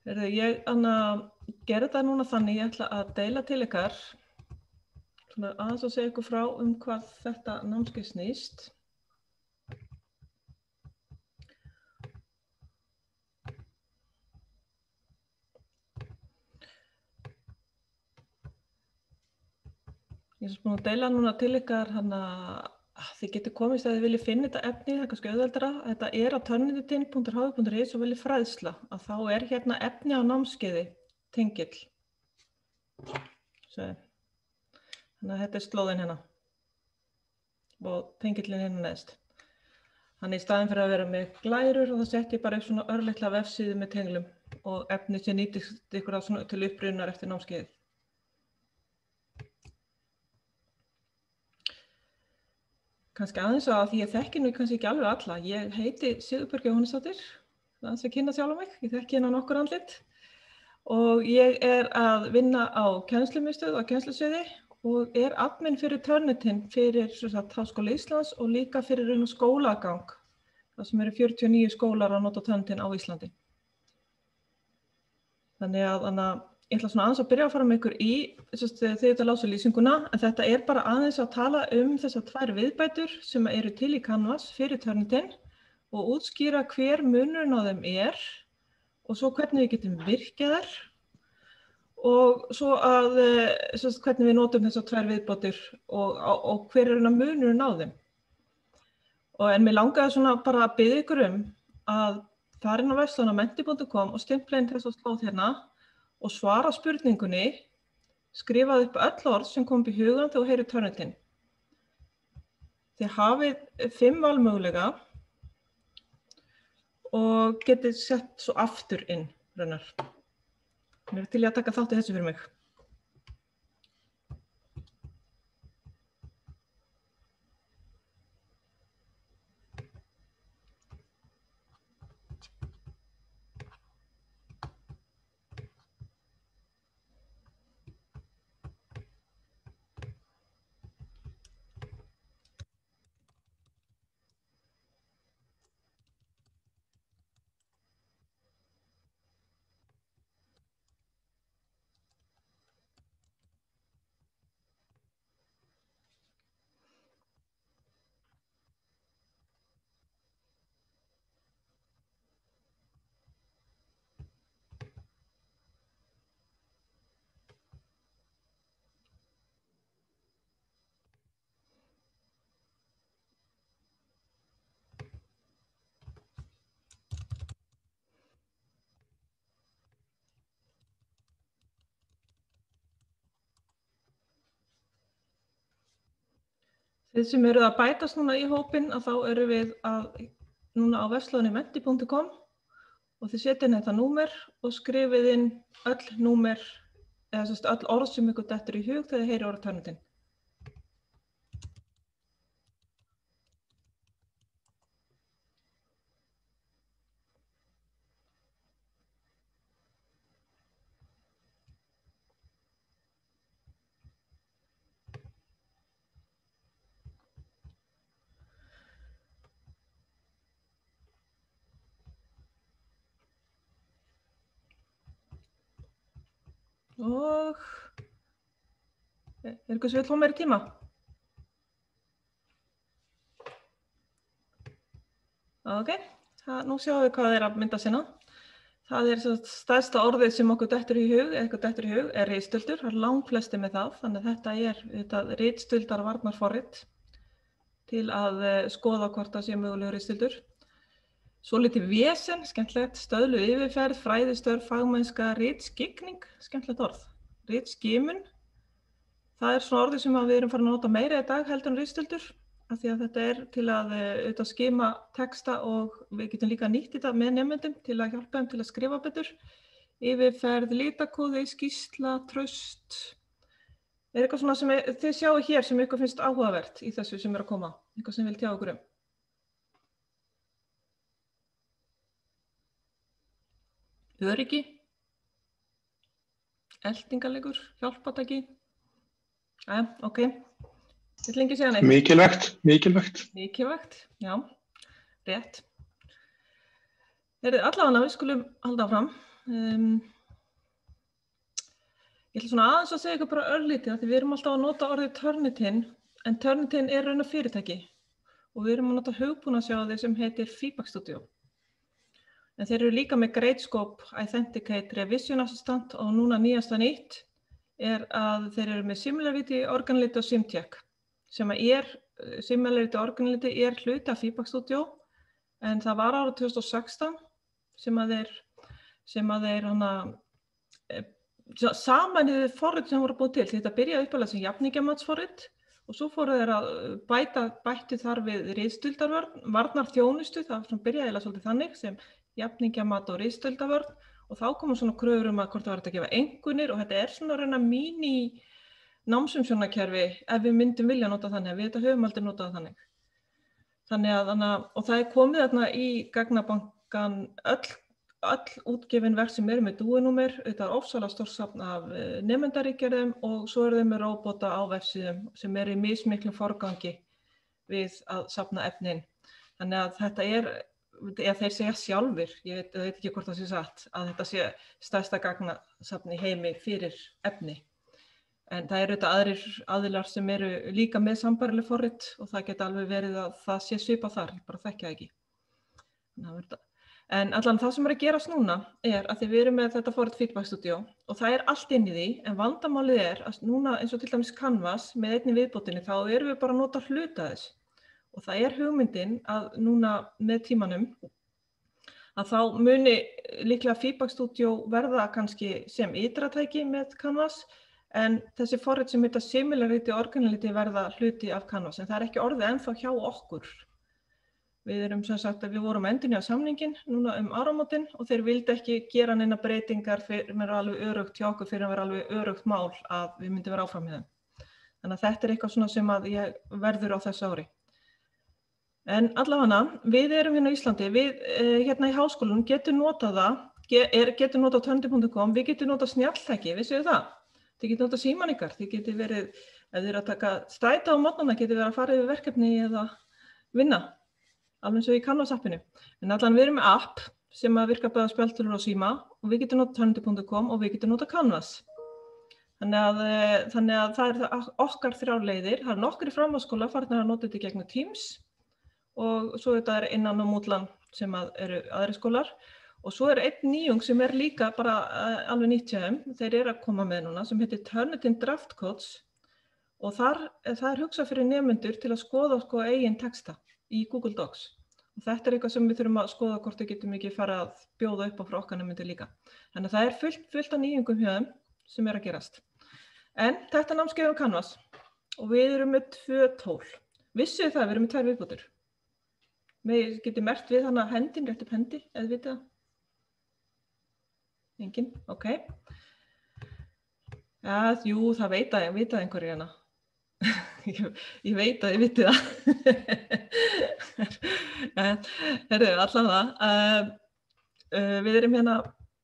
Ég gerði það núna þannig, ég ætla að deila til ykkar, svona aðeins að segja ykkur frá hvað þetta námskeið snýst. Ég er búin að deila núna til ykkar, þið getur komist að þið viljið finna þetta efni, það er kannski auðveldara. Þetta er á turnitin.hv.is og viljið fræðsla, að þá er hérna efni á námskeiði, tengill. Þannig að þetta er slóðin hérna og tengillin hérna neðst. Þannig í staðinn fyrir að vera með glærur og það setti ég bara upp svona örlitla vefsíðu með tenglum og efni sem nýtist ykkur til upprunnar eftir námskeiðið. Kannski aðeins að því ég þekki nú kannski ekki alveg alla. Ég heiti Sigurbjörg Jóhannesdóttir, aðeins að kynna sjálfa mig. Ég þekki hérna nokkur andlit og ég er að vinna á kennslumiðstöð og kennslusviði og er admin fyrir Turnitin fyrir Háskóla Íslands og líka fyrir skólagang. Það sem eru 49 skólar að nota Turnitin á Íslandi. Þannig að ég ætla svona aðeins að byrja að fara með ykkur í þegar þetta lásu lýsinguna, en þetta er bara aðeins að tala þessar tvær viðbætur sem eru til í Canvas fyrir Turnitin og útskýra hver munurinn á þeim er og svo hvernig við getum virkað þær og svo að hvernig við notum þessar tvær viðbætur og hver er munurinn á þeim. En mér langaði svona bara að biðja ykkur að fara inn á vefsluna menti.com og stimpla inn þessa slóð hérna og svara spurningunni, skrifaðu upp öll orð sem kom upp í hugann þegar þú heyrir Turnitin. Þið hafið 5 valmöguleika og getið sett svo aftur inn, raunar. Mér er til að taka þátt í þessu fyrir mig. Þið sem eruð að bætast núna í hópinn, þá erum við núna á vefslóðinni menti.com og þið setja inn þetta númer og skrifið inn öll númer, eða öll orð sem ykkur dettur í hug þegar þið heyrir orðið Turnitin. Og er ykkur sem vill fá meiri tíma? Ok, nú sjáum við hvað er að mynda sinna. Það er stærsta orðið sem okkur dettur í hug, er ritstuldur. Það er langflesti með það, þannig að þetta er ritstuldarvarnarforrit til að skoða hvort það sé mögulegur ritstuldur. Svolítið vesen, skemmtilegt, stöðluð yfirferð, fræðistörf, fagmennska, ritskikning, skemmtilegt orð. Ritskimun, það er svona orðið sem við erum farin að nota meira í dag heldur en ritstuldur, af því að þetta er til að skima texta og við getum líka nýtt þetta með nemendum til að hjálpa þeim til að skrifa betur. Yfirferð, litakóði, skýrsla, traust. Er eitthvað svona sem þið sjáu hér sem ykkur finnst áhugavert í þessu sem er að koma? Eitthvað sem vil tjá okkur Öryggi, eltingarleikur, hjálpatæki. Ok. Vill lengi segja neitt? Mikilvægt, já, rétt. Allavega við skulum halda áfram. Ég ætla svona aðeins að segja ykkur bara örlítið af því við erum alltaf að nota orðið Turnitin, en Turnitin er raunar fyrirtæki og við erum að nota hugbúnaðarsjóði sem heitir Feedback Studio. En þeir eru líka með Gradescope, Authenticate, Revision Assistant og núna nýjasta nýtt að þeir eru með Similarity, Organality og SimCheck sem Similarity og Organality hluti af Feedback Studio en það var árið 2016 sem að þeir sameinuðu forrit sem voru búið til. Þetta byrjaði uppalega sem jafningjamatsforrit og svo fóru þeir að bættu þar við ritstuldarvörn, varnarþjónustu, það byrjaði eiginlega svolítið þannig sem jafningjamat og ritstuldarvörn og þá komu svona kröfur að hvort það var að gefa einkunnir og þetta svona reyna míní námsumsjónarkerfi ef við myndum vilja nota þannig, við þetta höfum aldrei notað þannig. Og það komið þarna í gagnabankan öll útgefin verk sem með dúinúmer, þetta ofsalega stórt safn af nemendaríkjörðum og svo þeir með róbóta á vefsíðum sem í mismiklum forgangi við að safna efnin. Þannig að þetta þeir segja sjálfir, ég veit ekki hvort það sé satt, að þetta sé stærsta gagnasafn í heimi fyrir efni. En það eru aðrir aðilar sem eru líka með sambærileg forrit og það geti alveg verið að það sé svipað þar, ég bara þekki það ekki. En allan það sem að gerast núna að því við erum með þetta forrit Feedback Studio og það allt inn í því, en vandamálið að núna eins og til dæmis Canvas með einni viðbótinni þá erum við bara að nota hluta þess. Og það hugmyndin að núna með tímanum að þá muni líklega Feedback Studio verða kannski sem ytratæki með Canvas en þessi forrit sem heita Similarity og Organality verða hluti af Canvas en það ekki orðið ennþá hjá okkur. Við erum sem sagt að við vorum að endurnýja samninginn núna áramótin og þeir vildu ekki gera neina breytingar fyrir að vera alveg öruggt hjá okkur fyrir að vera alveg öruggt mál að við myndum vera áfram með þeim. Þannig að þetta eitthvað svona sem að ég verður á þessu ári. En allavega, við erum hérna á Íslandi, við hérna í háskólanum getum notað það, getum notað turnitin.com, við getum notað snjalltæki, vissuð þið það? Þið getum notað símann ykkar, þið getum verið, ef þið eru að taka strætó á morgnana, getum verið að fara yfir verkefni eða vinna. Alveg eins og í Canvas-appinu. En allan við erum með app sem að virka bæði á spjaldtölvur og síma og við getum notað turnitin.com og við getum notað Canvas. Þannig að það okkar þrjár leiðir. Það nokkur í framhaldsskóla farnir að nota þetta í gegnum Teams og svo þetta innan á Moodle sem eru aðrir skólar. Og svo einn nýjung sem líka bara alveg nýtt hjá þeim. Þeir eru að koma með núna sem heitir Turnitin Draft Codes og það hugsað fyrir nemendur til að skoða eigin texta í Google Docs. Og þetta eitthvað sem við þurfum að skoða hvort við getum ekki fara að bjóða upp á frá okkar nemendur líka. Þannig að það fullt af nýjungum hjá þeim sem að gerast. En þetta námskeið á Canvas og við erum með 2 tól. Vissuð það, við erum með 2 viðbótur. Við getum merkt við þannig hendin, rétt upp hendi, eða vitið það? Engin, ok. Ja, jú, það veit einhverju hérna. Ég veit að ég viti það. Herðu, allavega, við erum hérna,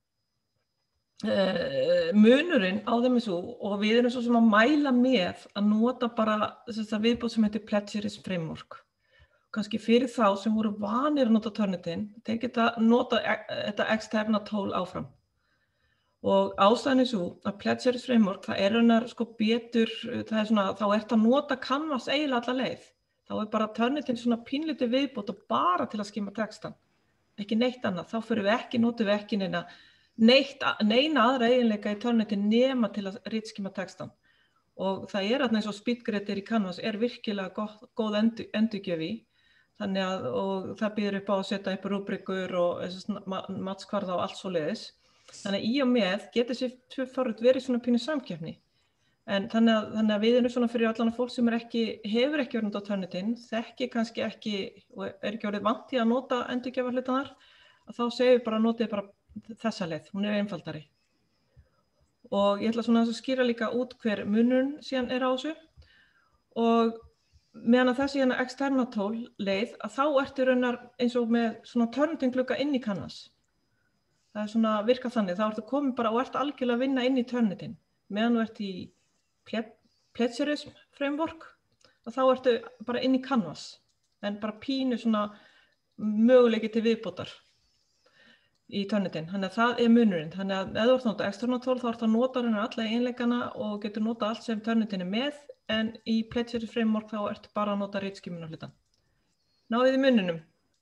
munurinn á þeim svo og við erum svo sem að mæla með að nota bara viðbót sem heitir Plagiarism Framework. Kannski fyrir þá sem voru vanir að nota Turnitin, þeir geta nota þetta externa tól áfram. Og ástæðan svo að Plagiarism Framework, það raunar betur, það svona, þá að nota Canvas eiginlega alla leið. Þá bara Turnitin svona pínlítið viðbót og bara til að skima textan. Ekki neitt annað, þá notum við ekki neina aðra eiginleika í Turnitin nema til að ritskima textan. Og það eins og speedgreitir í Canvas virkilega góð endurgjöf í. Þannig að og það býður upp á að setja upp rúbrikur og matskvarða og allt svoleiðis. Þannig að í og með getur þessi 2 forrit verið svona pínu samkeppni. En þannig að við erum svona fyrir allan fólk sem hefur ekki verið notað Turnitin, þekki kannski ekki og ekki orðið vant í að nota endurgjafa hlutanar, að þá segjum við bara notið bara þessa leið, hún einfaldari. Og ég ætla svona að skýra líka út hver munurinn síðan á þessu. Og meðan að þessi externa tól leið, að þá ertu raunar eins og með svona Turnitin glugga inn í Canvas. Það svona virkað þannig, þá ertu komin bara og ert algjörlega að vinna inn í Turnitin. Meðan þú ert í Plagiarism Framework, og þá ertu bara inn í Canvas, en bara pínu svona möguleiki til viðbótar. í Turnitin. Þannig að það munurinn. Þannig að ef þú ert að nota external tól þá ert að nota alla eiginleikana og getur nota allt sem Turnitin með, en í Pledger Framework þá ertu bara að nota ritskímuna hlutan. Náðið í muninum.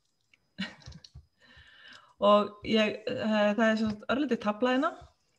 Og það er svo örlítið tafla hérna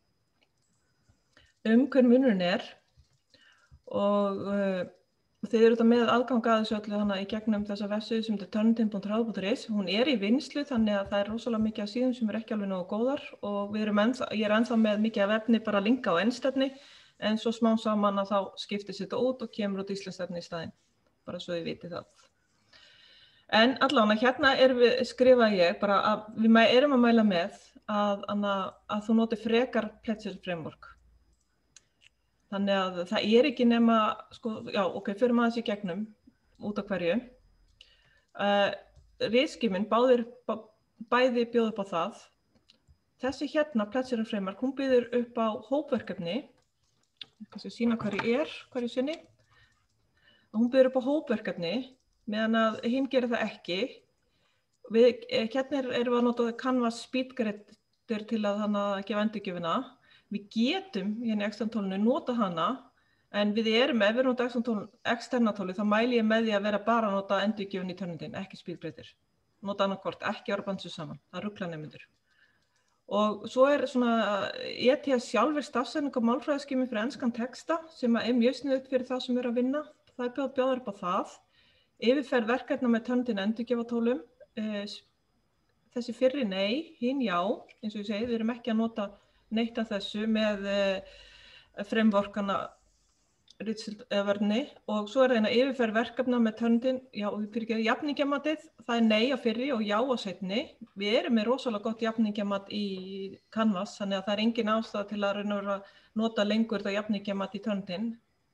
hver munurinn er og þið eru þetta með aðgang að þessu öllu hana í gegnum þessa vefsíðu sem er turnitin.hrafn.is. Hún er í vinnslu þannig að það er rosalega mikið af síðum sem ekki alveg nógu góðar og ég er ennþá með mikið af efni bara linka á ennstefni en svo smám saman að þá skiptist þetta út og kemur út íslenskt í staðinn, bara svo þið vitið það. En allavega hérna skrifa ég bara að við erum að mæla með að þú noti frekar Pledger Framework. Þannig að það er ekki nema, fyrir maður þessi gegnum út af hverju. Ritskímin bæði bjóð upp á það. Þessi hérna, Pledger Framework, hún býður upp á hópverkefni. Kannski sýna hverju sinni. Hún býður upp á hópverkefni, meðan að hinn gerir það ekki. Hérna erum við að nota Canvas Speedgrider til að gefa endurgjöfina. Við getum hérna í externatólinu nota hana, en ef við nota externatólið þá mæli ég með því að vera bara að nota endurgjöfun í Turnitin, ekki Speedgrider. Nota annarkvort, ekki ára bandsu saman, það rugla nemendur. Og svo svona ETS sjálfur stafsetning og málfræðiskími fyrir enskan texta sem er mjög sniðugt fyrir þá sem eru að vinna. Það er bjóður upp á það. Yfirferð verkefna með Turnitin endurgjöfatólum. Þessi fyrri nei, hinn já, eins og ég segi, við erum ekki að nota neitt af þessu með frameworkana ritstjórnarverðni og svo er það yfirferð verkefna með Turnitin, jafningjamatið, það er nei á fyrri og já á seinni. Við erum með rosalega gott jafningjamat í Canvas, þannig að það er engin ástæða til að nota lengur þetta jafningjamat í Turnitin.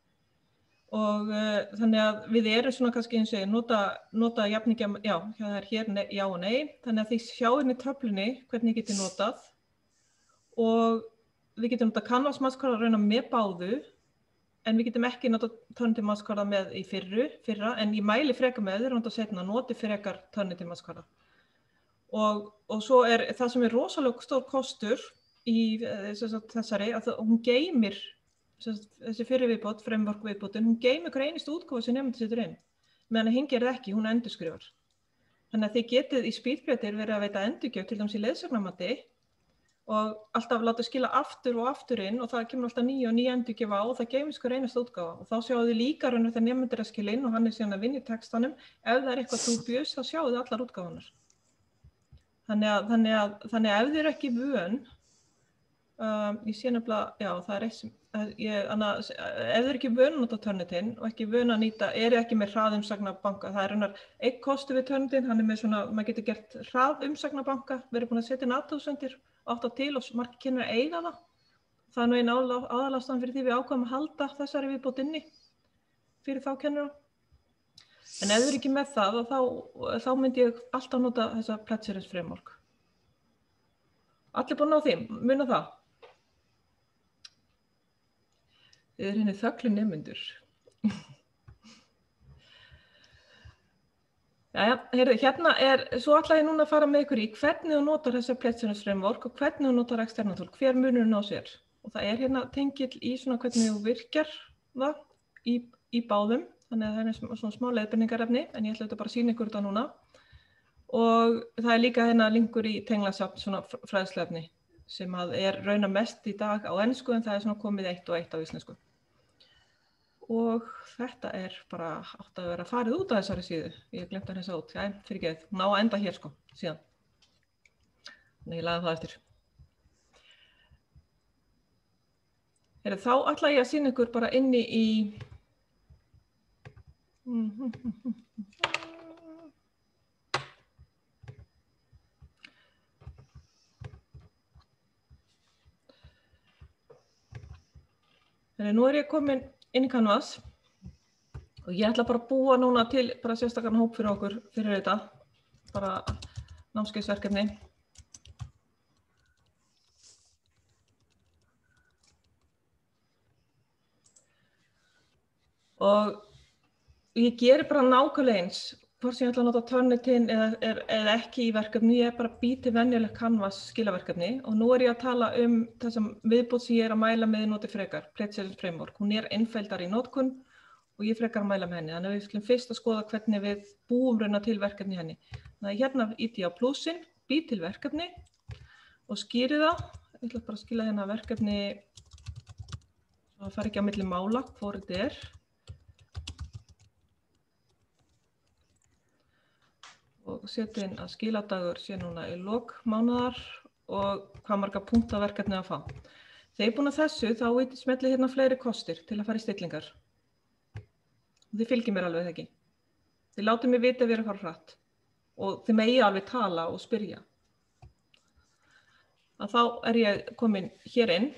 Og þannig að við erum svona kannski eins og nota jafningjamat, það er hér já og nei, þannig að þið sjáu inn í töflunni hvernig getið notað. Og við getum notað Canvas maskvarða raunar með báðu, en við getum ekki notað Turnitin maskvarða með í fyrra, en ég mæli frekar með nota seinna, noti frekar Turnitin maskvarða. Og svo er það sem er rosalega stór kostur í þessari, að hún geymir, þessi fyrri viðbót, framework viðbótin, hún geymir hver einustu útgáfu sem nemandi setur inn, meðan hinn gerir ekki, hún endurskrifar. Þannig að þið getið í Speedgrider verið að veita endurgjöf til dæmis í leiðsagnarmati, og alltaf láta skila aftur og aftur inn og það kemur alltaf ný endurgjöf á og það geymist hver einasta útgáfa og þá sjáu þið líka raunir þegar nemendur að skila inn og hann er síðan að vinna í textanum. Ef það er eitthvað dubious þá sjáu þið allar útgáfunar. Þannig að ef þið eru ekki vön, ég sé nefnilega, það er eitt sem, ef þið eru ekki vön að nota Turnitin og ekki vön að nýta, ekki með hraðumsagnabanka, það er raunar einn kostur við Turnitin, hann er með svona, maður getur gert hraðumsagnabanka, verið búin að setja inn athugasemdir átt á til og margir kennari eiga það. Það er nú einn aðalástæðan fyrir því við ákváðum að halda þessari viðbót inni fyrir þá kennara. En ef þið eru ekki með það, þá myndi ég alltaf nota þessa Pledger Framework. Allir búin á því, muna það. Þið eru henni þögli nemendur. Hérna svo ætla ég núna að fara með ykkur í hvernig þú notar þessa Pledger Framework og hvernig þú notar externatól, hver munurinn á sér. Og það er hérna tengill í svona hvernig þú virkjar það í báðum, þannig að það er svona smá leiðbeiningarefni, en ég ætla þetta bara að sýna ykkur þetta núna. Og það er líka hérna linkur í tenglasafn, svona fræðsluefni, sem er raunar mest í dag á ensku, en það er svona komið 1 og 1 á íslensku. Og þetta er bara átt að vera farið út af þessari síðu. Ég glemt að hreinsa út. Fyrirgefið. Hún á að enda hér síðan. Þannig ég lagði það eftir. Þá ætla ég að sýna ykkur bara inni í... Nú er ég komin inn í Canvas og ég ætla bara að búa núna til bara sérstakann hóp fyrir okkur fyrir þetta, bara námskeiðsverkefni. Og ég geri bara nákvæmlega eins hvort sem ég ætla að nota Turnitin eða ekki í verkefni, ég bara bý til venjulegt Canvas skilaverkefni og nú ég að tala þessum viðbót sem ég að mæla með noti frekar, Pretzel Framework. Hún einfeldar í notkun og ég frekar að mæla með henni. Þannig að við skulum fyrst að skoða hvernig við búum rauna til verkefni henni. Þannig að hérna íti ég á plussin, bý til verkefni og skýri það. Ég ætla bara að skila hérna verkefni, svo það fari ekki á milli mála, hvor þetta og setja inn að skiladagur sé núna í lok mánaðar og hvað marga punkta verkefni að fá. Þegar ég búin að þessu þá smelli hérna fleiri kostir til að fara í stillingar. Þið fylgir mér alveg ekki. Þið látið mér vita ef ég að fara hratt og þið megi alveg tala og spyrja. Að þá ég komin hér inn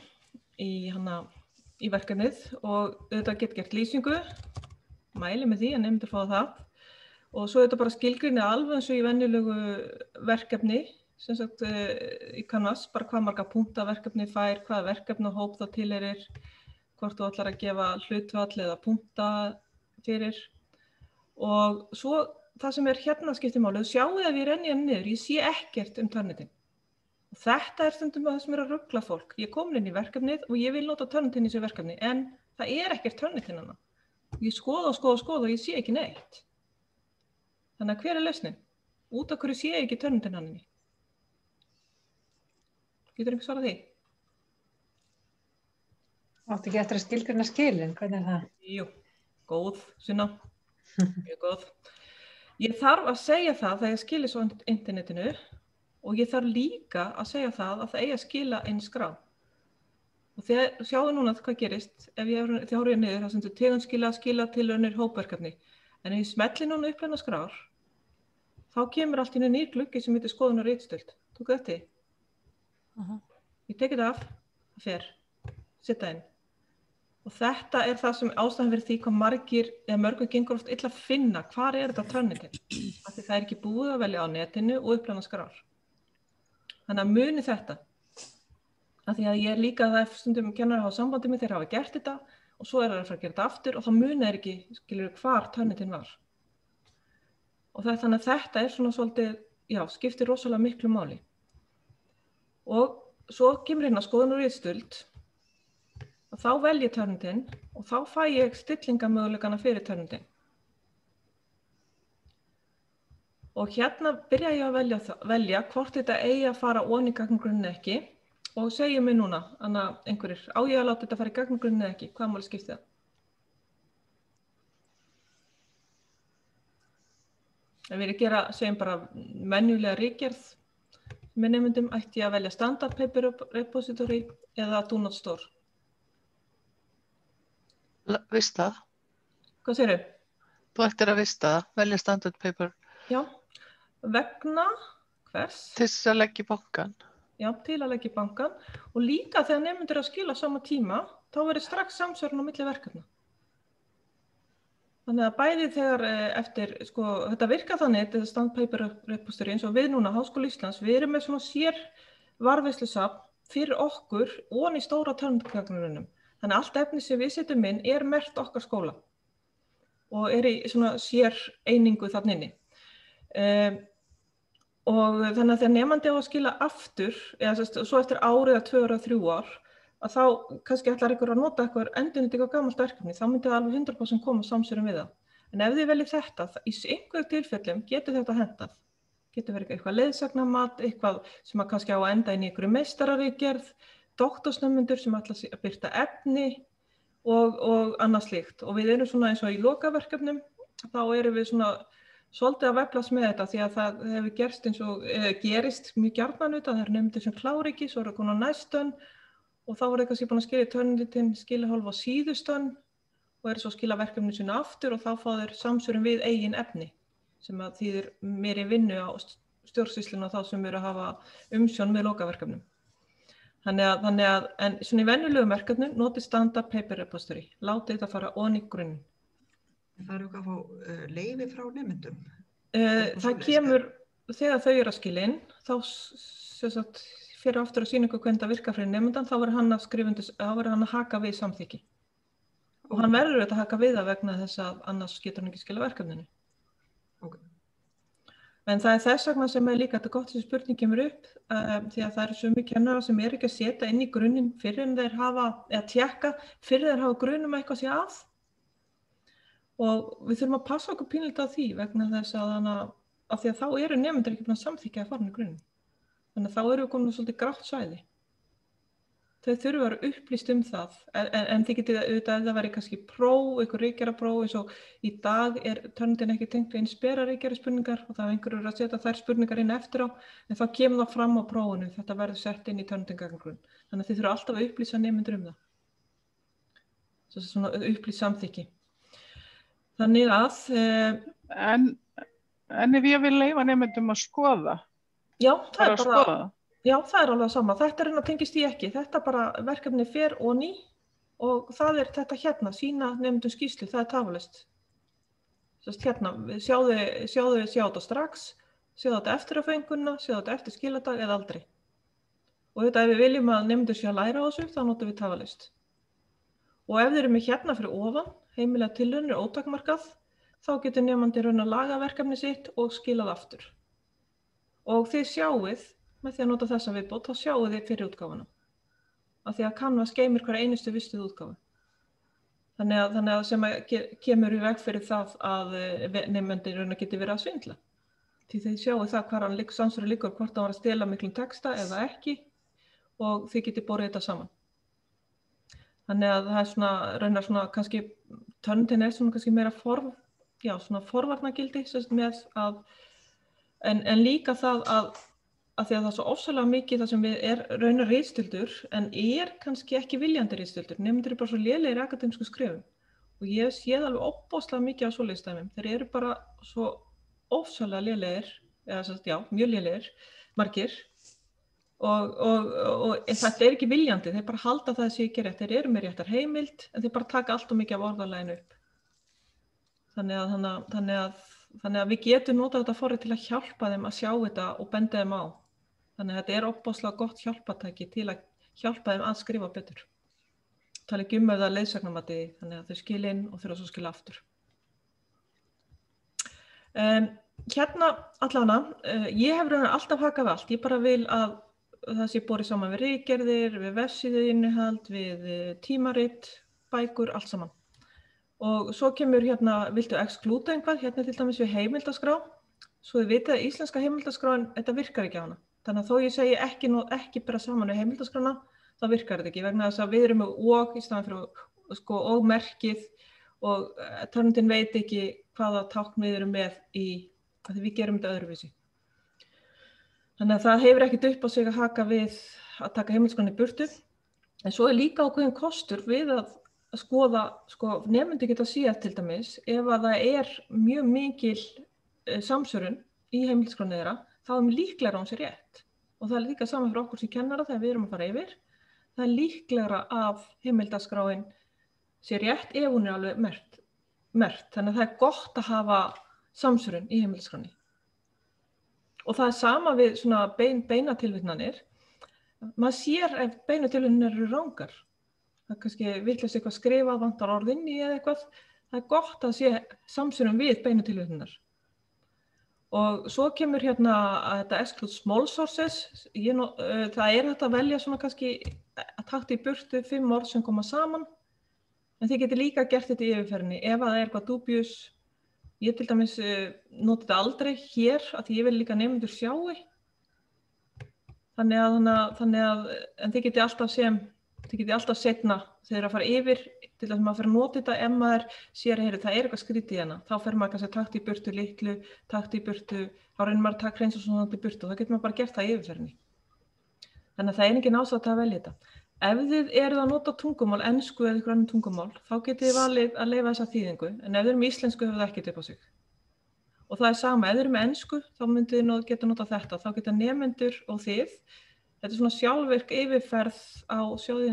í verkefnið og þetta gert lýsingu, mæli með því að nemendur fá það. Og svo þetta bara skilgreinið alveg eins og í venjulegu verkefni, sem sagt í Canvas, bara hvað marga punkta verkefni fær, hvaða verkefni og hóp það tilheyrir, hvort þú ætlar að gefa hlutfall eða punkta fyrir. Og svo það sem hérna skiptir máli, sjáu ef ég renni hérna niður, ég sé ekkert Turnitin. Og þetta stundum það sem að rugla fólk. Ég komin inn í verkefnið og ég vil nota Turnitin í þessu verkefni, en það ekkert Turnitin hana. Ég skoða og ég sé ekki neitt. Þannig að hver lausnin? Út af hverju sé ég ekki Turnitin hann inni? Getur einhver svarað því? Áttu ekki eftir að skilgreina skilin, hvernig það? Jú, góð, Sunna. Mjög góð. Ég þarf að segja það þegar ég skili svo internetinu og ég þarf líka að segja það að það eigi að skila inn skrá. Og þegar sjáðu núna hvað gerist ef þið horfið niður það sem þau tegundskila til önnur hópverkefni. En ef ég smelli núna upp hérna skrár, þá kemur allt í nýr gluggi sem heitir skoðun og ritstuld. Tók þetta í? Ég teki þetta af, það fer, setja inn. Og þetta það sem ástæðan fyrir því hvað mörgum gengur oft illa að finna hvar þetta Turnitin. Af því það ekki búið að velja á netinu og uppræna skrár. Þannig að muni þetta. Af því að ég líka það stundum kennarar hafa sambandi með þeir hafa gert þetta og svo það að fara að gera þetta aftur og þá muni ekki, skilur hvar Turnitin var. Og þannig að þetta svona svolítið, skiptir rosalega miklu máli. Og svo kemur hérna skoðun og ritstuld og þá velj ég Turnitin og þá fæ ég stillingamöguleikana fyrir Turnitin. Og hérna byrja ég að velja hvort þetta eigi að fara ofan í gagnagrunnin ekki og segja mér núna, einhverjir, á ég að láta þetta fara í gagnagrunnin eða ekki, hvað máli skipti það? Ef ég að gera, segjum bara venjulega ritgerð með nemendum, ætti ég að velja Standard Paper Repository eða Do Not Store. Vista það. Hvað segirðu? Þú ættir að vista það, velja Standard Paper. Já, vegna hvers? Til þess að leggja í bankann. Já, til að leggja í bankann og líka þegar nemendur að skila á sama tíma, þá verður strax samsvörun á milli verkefna. Þannig að bæði þegar eftir, þetta virkar þannig, þetta Standard Paper Repository eins og við núna, Háskóli Íslands, við erum með svona sér varðveislusafn fyrir okkur ofan í stóra Turnitin-gagnagrunnum. Þannig að allt efni sem við setjum inn merkt okkar skóla og í svona sér einingu þarna inni. Og þannig að þegar nemandi á að skila aftur, eða svo eftir árið eða 2 eða 3 ár, að þá kannski ætlar ykkur að nota eitthvað endurnýting á gamalt verkefni, þá myndi það alveg 100% koma samsvörum við það. En ef þið veljið þetta, í einhverjum tilfellum getur þetta hentað. Getur verið eitthvað leiðsagnamat, eitthvað sem að kannski á að enda inn í einhverju meistararitgerð, doktorsnemendur sem ætla að birta efni og annað slíkt. Og við erum svona eins og í lokaverkefnum, þá erum við svona svolítið að veflast með þetta því að það hefur gerist mjög gjarnan utan, það eru nemendur sem klára ekki, svo eru konar næstönn og þá voru kannski búin að skila Turnitin skilahólf á síðustönn og eru svo að skila verkefni sinna aftur og þá fá þeir samsvörum við eigin efni sem að þýðir meiri vinnu á stjórnsýsluna þá sem eru að hafa umsjón með lokaverkefnum. Þannig að en svona í venjulegum verkefnum notið Standard Paper Repository, látið þetta fara ofan í grunninn. Það eitthvað að fá leyfi frá nemendum? Það kemur, þegar þau eru að skila inn, þá fyrir aftur að sýna ykkur hvernig það virkar fyrir nemendan, þá verður hann að haka við samþykki. Og hann verður að haka við það vegna þess að annars getur hann ekki skila verkefninu. Okay. En það þess vegna sem líka, þetta gott þessi spurning kemur upp, því að það eru sumi kennara sem ekki að setja inn í grunninn fyrir en þeir hafa, eða tjekka fyrir þeir hafa grunum eitthvað sé að. Og við þurfum að passa okkur pínlítið á því vegna þess að af því að þá eru nemendur ekki búin að samþykkja að fara inn í grunninn. Þannig að þá eru við komin svolítið grátt svæði. Þau þurfa að vera upplýst það, en þið getið auðvitað ef það væri kannski próf, einhver ritgerðarpróf, eins og í dag törnundin ekki tengt við Inspera ritgerðarspurningar og það er einhverjur að setja þær spurningar inn eftir á, en þá kemur það fram á prófinu, þetta verður sett inn í törnundin gagnagrunn. Þannig að þið þurfa alltaf að upplýsa nemendur það. Svo svona upplýst samþykki. Þannig að... En ef ég vil leyfa nemendum að skoða? Já, það er bara... Skoða. Já, það er alveg sama. Þetta tengist því ekki. Þetta bara verkefni fer og ný og það er þetta hérna, sína nemendum skýrslu, það er tafarlaust. Hérna, sjáðu þetta strax, sjáðu þetta eftir á fenguna, sjáðu þetta eftir skiladag eða aldrei. Og þetta ef við viljum að nemendur sé að læra á þessu, þá notum við tafarlaust. Og ef þeir eru með hérna fyrir ofan, heimilega tilraunir ótakmarkað, þá getur nemandi raun að laga verkefni sitt og skilað aftur. Og þið sjáuð, með því að nota þessa viðbót, þá sjáu þið fyrir útgáfuna. Af því að Canvas geymir hver einustu vistuð útgáfu. Þannig að sem kemur í veg fyrir það að nemendur geti verið að svindla. Því þið sjáu það hvar hann samsvöru liggur, hvort hann var að stela miklum texta eða ekki og þið geti borið þetta saman. Þannig að það er raunar svona kannski törnundin svona kannski meira forvarnagildi með að en líka það að því að það svo ofsalega mikið það sem við raunar ritstuldur en kannski ekki viljandi ritstuldur. Nemendur bara svo lélegir í akademískum skrifum. Og ég séð alveg óbáslega mikið á svoleiðisdæmum. Þeir eru bara svo ofsalega lélegir, mjög lélegir, margir. Og þetta ekki viljandi, þeir bara halda það sé ekki rétt. Þeir eru með réttar heimild, en þeir bara taka allt og mikið af orðalæginu upp. Þannig að við getum notað þetta forrið til að hjálpa þeim að sjá þetta og benda þeim á. Þannig að þetta óbáslega gott hjálpatæki til að hjálpa þeim að skrifa betur. Tala ekki ef það leiðsagnarmati, þannig að þau skila inn og þurfa svo að skila aftur. Hérna allavega, ég hef raunar alltaf hakað allt. Ég bara vil að það sé borið saman við ritgerðir, við vefsíðuinnihald, við tímarit, bækur, allt saman. Og svo kemur hérna, viltu excluda einhvað, hérna til dæmis við heimildaskrá. Svo þið vitið að íslenska heimildaskráin, þetta virkar ekki á hana. Þannig að þó ég segi ekki bara saman við heimildaskrána, þá virkar þetta ekki. Vegna þess að við erum með og í staðan fyrir og merkið og törnundin veit ekki hvaða tákn við erum með því við gerum þetta öðruvísi. Þannig að það hefur ekkert upp á sig að haka við að taka heimildaskrána í burtu. En svo líka ákveðin kostur við að skoða, nemendur geta séð til dæmis, ef að það mjög mikil samsvörun í heimildaskrána þeirra, þá líklegra hún sér rétt. Og það er líka saman fyrir okkur sem kennara þegar við erum að fara yfir. Það er líklegra að heimildaskráin sér rétt ef hún alveg merkt. Þannig að það er gott að hafa samsvörun í heimildaskráni. Og það er sama við svona beina tilvitnanir. Maður sér ef beinu tilvitnanir eru rangar. Það er kannski vitlaust eitthvað skrifað, vantar orð inn í eða eitthvað. Það er gott að sé samsvörun við beinu tilvitnanir. Og svo kemur hérna að þetta exclude small sources. Það hægt að velja svona kannski að taka í burtu 5 orð sem koma saman. En þið getur líka gert þetta í yfirferðinni. Ef það eitthvað dubious, ég til dæmis noti þetta aldrei hér, að ég vil líka nemendur sjái. Þannig að en þið getið alltaf seinna þegar að fara yfir, til að maður fyrir að nota þetta ef maður sér að það eitthvað skrítið í hana. Þá fer maður kannski að taka í burtu litlu, taka í burtu, þá reynir maður að taka hreins og svona í burtu og þá getur maður bara gert það í yfirferðinni. Þannig að það engin ástæða að velja þetta. Ef þið eruð að nota tungumál, ensku eða eitthvað annað tungumál, þá getið þið valið að leyfa þessa þýðingu, en ef þið eru með íslensku hefur það ekkert upp á sig. Og það er sama, ef þið eru með ensku, þá myndið þið geta notað þetta, þá geta nemendur og þið. Þetta svona sjálfvirk yfirferð á sjóðin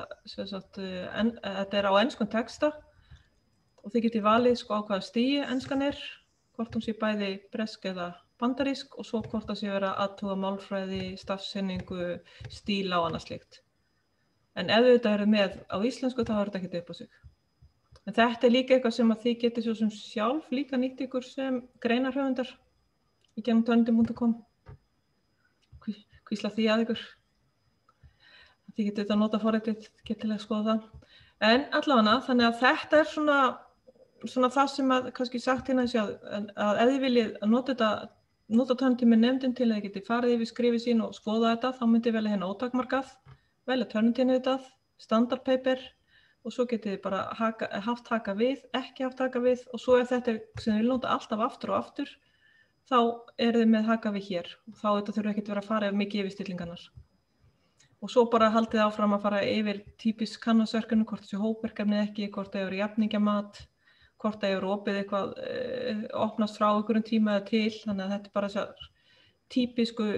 þetta á enskum texta og þið getið valið á hvaða stigi enskan hvort hún sé bæði bresk eða bandarísk og svo hvort það sé vera að athuga málfræði, stafsetningu, stíla og annað slíkt. En ef þetta eru með á íslensku þá er þetta ekkert upp á sig. En þetta líka eitthvað sem að þið getið svo sem sjálf líka nýtt ykkur sem greinarhöfundar í gegnum turnity.com. Hvísla því að ykkur. Þið getið þetta nota forritið, getilega skoða það. En allavega, þannig að þetta er svona það sem að kannski sagt hérna að ef þið viljið nota turnity með nefndin til að þið getið farið yfir skrifið sín og skoða þetta, þá myndið velja hérna ótakmarkað, velja turnityinu þetta, standard paper og svo getið þið bara haft taka við, ekki haft taka við og svo ef þetta sem þið vil nota alltaf aftur og aftur, þá eru þið með haka við hér og þá þetta þurfa ekkert vera að fara mikið yfir stillingarnar. Og svo bara haldið áfram að fara yfir típisk kannasverkefni, hvort þessu hópverkefni ekki, hvort það eru jafningjamat, hvort það eru opið eitthvað, opnast frá einhverjum tíma eða til, þannig að þetta er bara þessar típisku,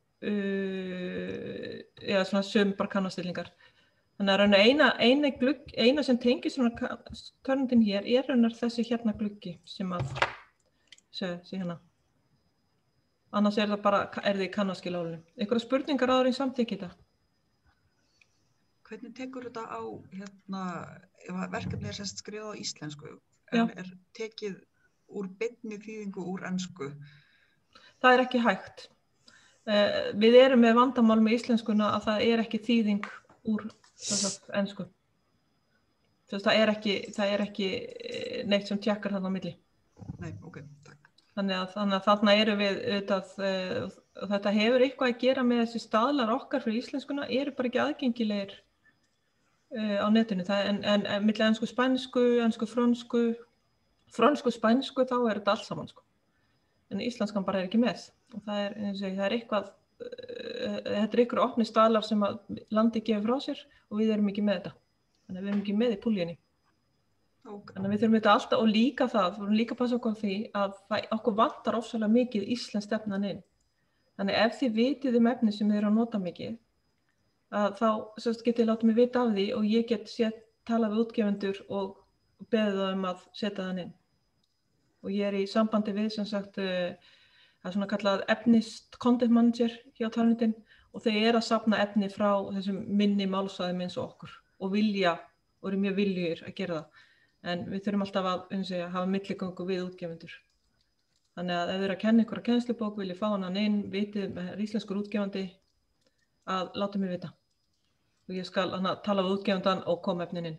eða svona sum bara kannastillingar. Þannig að eina sem tengir svona törnundin hér er raunar þessi hérna gluggi sem að, sé hérna. Annars er það bara, þið í kannaskilálunum. Einhverja spurningar áður en samþykki þetta? Hvernig tekur þetta á, ef að verkefni er semst skrifað á íslensku, Já. en er tekið úr beinni þýðingu úr ensku? Það er ekki hægt. Við erum með vandamál með íslenskuna að það er ekki þýðing úr ensku. Það er ekki neitt sem tjekkar þarna á milli. Nei, ok, takk. Þannig að þarna erum við auðvitað, þetta hefur eitthvað að gera með þessi staðlar okkar fyrir íslenskuna, eru bara ekki aðgengilegir á netinu. En milli ensku, spænsku, ensku, frönsku, spænsku, þá er þetta allt saman. Sko. En íslenskan bara er ekki með. Og það er eitthvað, þetta er ykkur opni staðlar sem að landi gefur frá sér og við erum ekki með þetta. Þannig að við erum ekki með í púlíunni. Okay. Þannig að við þurfum þetta alltaf og líka það, við vorum líka að passa okkur á því að okkur vantar ofsalega mikið íslensk stefnan inn. Þannig ef þið vitið efni sem þið eru að nota mikið, þá getið látið mig vita af því og ég get talað við útgefendur og beðið það að setja þann inn. Og ég er í sambandi við sem sagt, það er svona kallað content manager hjá Turnitin og þeir eru að safna efni frá þessum minni málsvæðum eins og okkur og eru mjög viljugir að gera það. En við þurfum alltaf að hafa milligöngu við útgefendur. Þannig að ef þið eru að kenna ykkur að kennslubók, vil ég fá hann inn, vitið með íslenskur útgefandi að láta mig vita. Og ég skal tala við útgefandan og koma efnin inn.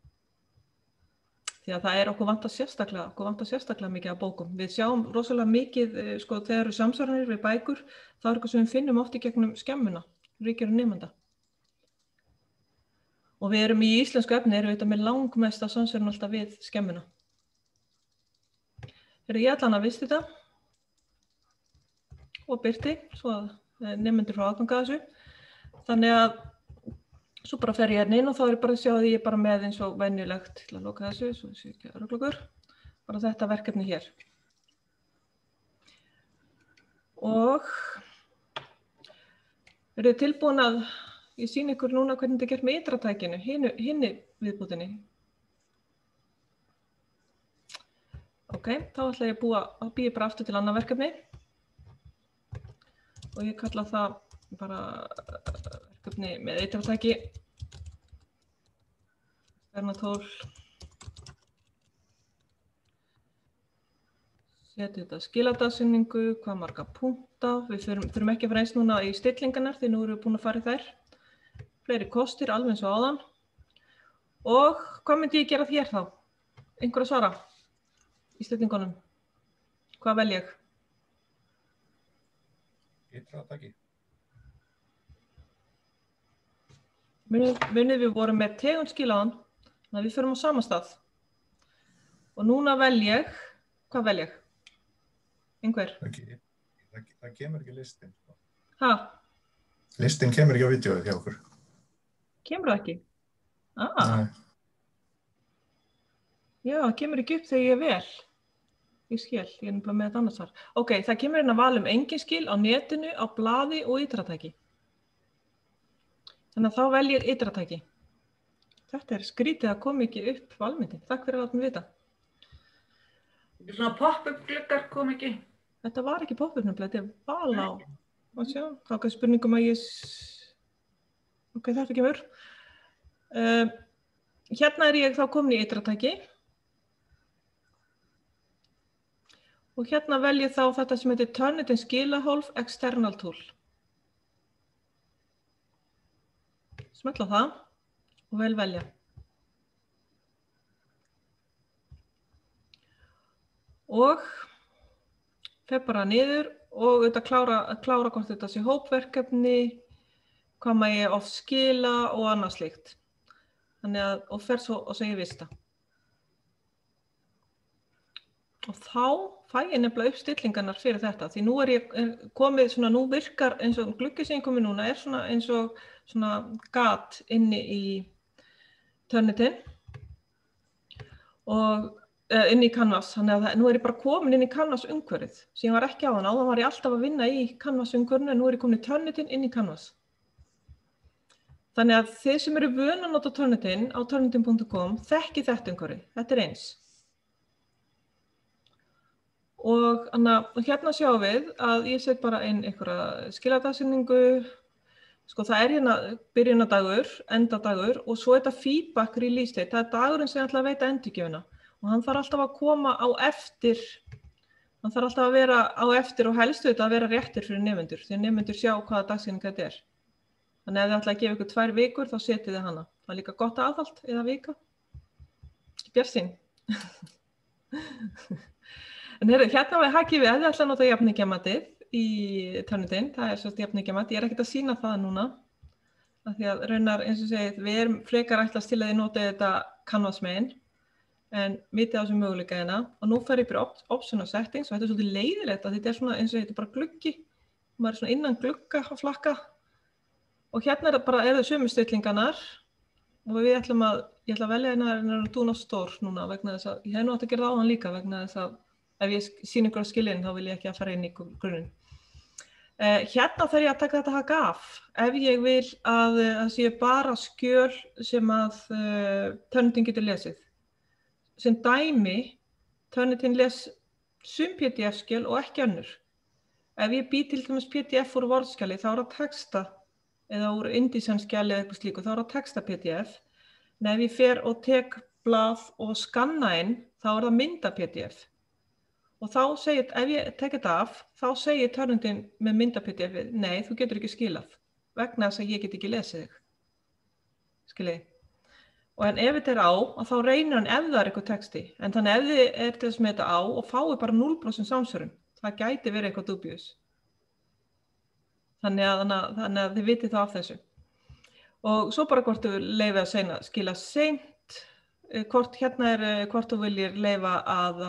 Því að það er okkur vantar sérstaklega mikið af bókum. Við sjáum rosalega mikið, þegar eru samsvaranir við bækur, þá er eitthvað sem við finnum oft í gegnum skemmuna, ríkjur og nemenda. Og við erum í íslensku efni, erum við þetta með langmesta samsvörun alltaf við skemmuna. Ég ætla hann að vist þetta og birti, svo að nemendur frá aðganga þessu. Þannig að svo bara fer ég hérna inn og þá er bara að sjá að ég er bara með eins og venjulegt til að loka þessu, svo sé ekki að rugla bara þetta verkefni hér. Og eru þið tilbúin að ég sýni ykkur núna hvernig þetta er gert með ytratækinu, hinni viðbútinni. Ok, þá ætla ég að býja bara aftur til annað verkefni. Og ég kalla það bara verkefni með ytratæki. Sternatól. Setja þetta skiladagsinningu, hvað marga punkta. Við þurfum ekki að fara eins núna í stillingarnar því nú erum við búin að fara í þær. Fleiri kostir, alveg eins og áðan. Og hvað myndi ég gera þér þá? Einhver að svara í stillingunum? Hvað vel ég? Ytratæki. Munið við vorum með tegundskil áðan, þannig að við förum á sama stað. Og núna vel ég, hvað vel ég? Einhver? Það kemur ekki listin. Ha? Listin kemur ekki á vídeóið hjá okkur. Kemur það ekki? Já, það kemur ekki upp þegar ég er vel. Ég skil, ég er nefnilega með þetta annars þar. Ok, það kemur inn að val engin skil á netinu, á blaði og ytratæki. Þannig að þá vel ég ytratæki. Þetta er skrítið að koma ekki upp valmyndin. Takk fyrir að láta mig vita. Svona pop-up gluggar kom ekki. Þetta var ekki pop-up nefnilega, þetta er val á. Og sjá, þá er spurningum að ég... Ok, þetta kemur. Hérna er ég þá komin í ytratæki. og hérna vel ég þá þetta sem heitir Turnitin skilahólf external tool. Smetla það og vel velja. Og fer bara niður og auðvitað klára hvort þetta sé hópverkefni, hvað maður ég oft skila og annað slíkt. Þannig að, og fer svo og segir vista. Og þá fæ ég nefnilega upp stillingarnar fyrir þetta, því nú ég komið svona, nú virkar eins og gluggi sem ég komið núna svona eins og svona gat inni í Turnitin og inn í Canvas, þannig að nú ég bara komin inn í Canvas umhverfið, sem ég var ekki áðan var ég alltaf að vinna í Canvas umhverfinu, en nú ég komin í Turnitin inn í Canvas. Þannig að þið sem eru vön að nota Turnitin á turnitin.com þekki þetta umhverfið, þetta eins. Og hérna sjáum við að ég set bara inn einhverja skiladagsetningu, sko það hérna byrjunardagur, endadagur og svo þetta feedback release date, það dagurinn sem ég ætla að veita endurgjöfina. Og hann þarf alltaf að koma á eftir, hann þarf alltaf að vera á eftir og helst auðvitað að vera réttir fyrir nemendur, því nemendur sjá hvaða dagsetning þetta Þannig ef þið ætla að gefa ykkur 2 vikur, þá setið þið hana. Það líka gott aðhald eða vika. Bjartsýn. En hérna hakið við, ef þið ætla að nota jafningjamatið í Turnitin, það svo jafningjamat, ég ekkert að sýna það núna, af því að raunar, eins og segið, við erum frekar ætlast til að þið notið þetta Canvas megin, en vitið á þessum möguleika hérna, og nú fer ég fyrir option og settings, og þetta svolítið leiðilegt, að þetta svona, eins og þetta bara gluggi, maður svona innan glugga og flakka, og hérna bara þau sömu stillingarnar, og ég ætla að velja hérna do not store núna, vegna þess að, ég hef nú átt að gera það áðan líka, vegna þess að ef ég sýni ykkur á skilin, þá vil ég ekki að fara inn í grunninn. Hérna þarf ég að taka þetta haka af, ef ég vil að það séu bara skjöl sem að Turnitin getur lesið. Sem dæmi, Turnitin les sum PDF-skjöl og ekki önnur. Ef ég bý til dæmis PDF úr Word-skjali, þá það texta, eða úr InDesign-skjali eða eitthvað slíku, þá það texta PDF. En ef ég fer og tek blað og skanna inn, þá það mynda PDF. Og þá segir, ef ég tek þetta af, þá segir Turnitin með mynda PDF-ið, nei, þú getur ekki skilað, vegna þess að ég get ekki lesið þig. Skiljið. En ef þetta á, þá reynir hann ef það eitthvað texti. En þannig ef þið til þess með þetta á og fáið bara 0% samsvörun, það gæti verið eitthvað dubious. Þannig að þið vitið það af þessu. Og svo bara hvort þú leyfið að skila seint, hvort þú viljir leyfa að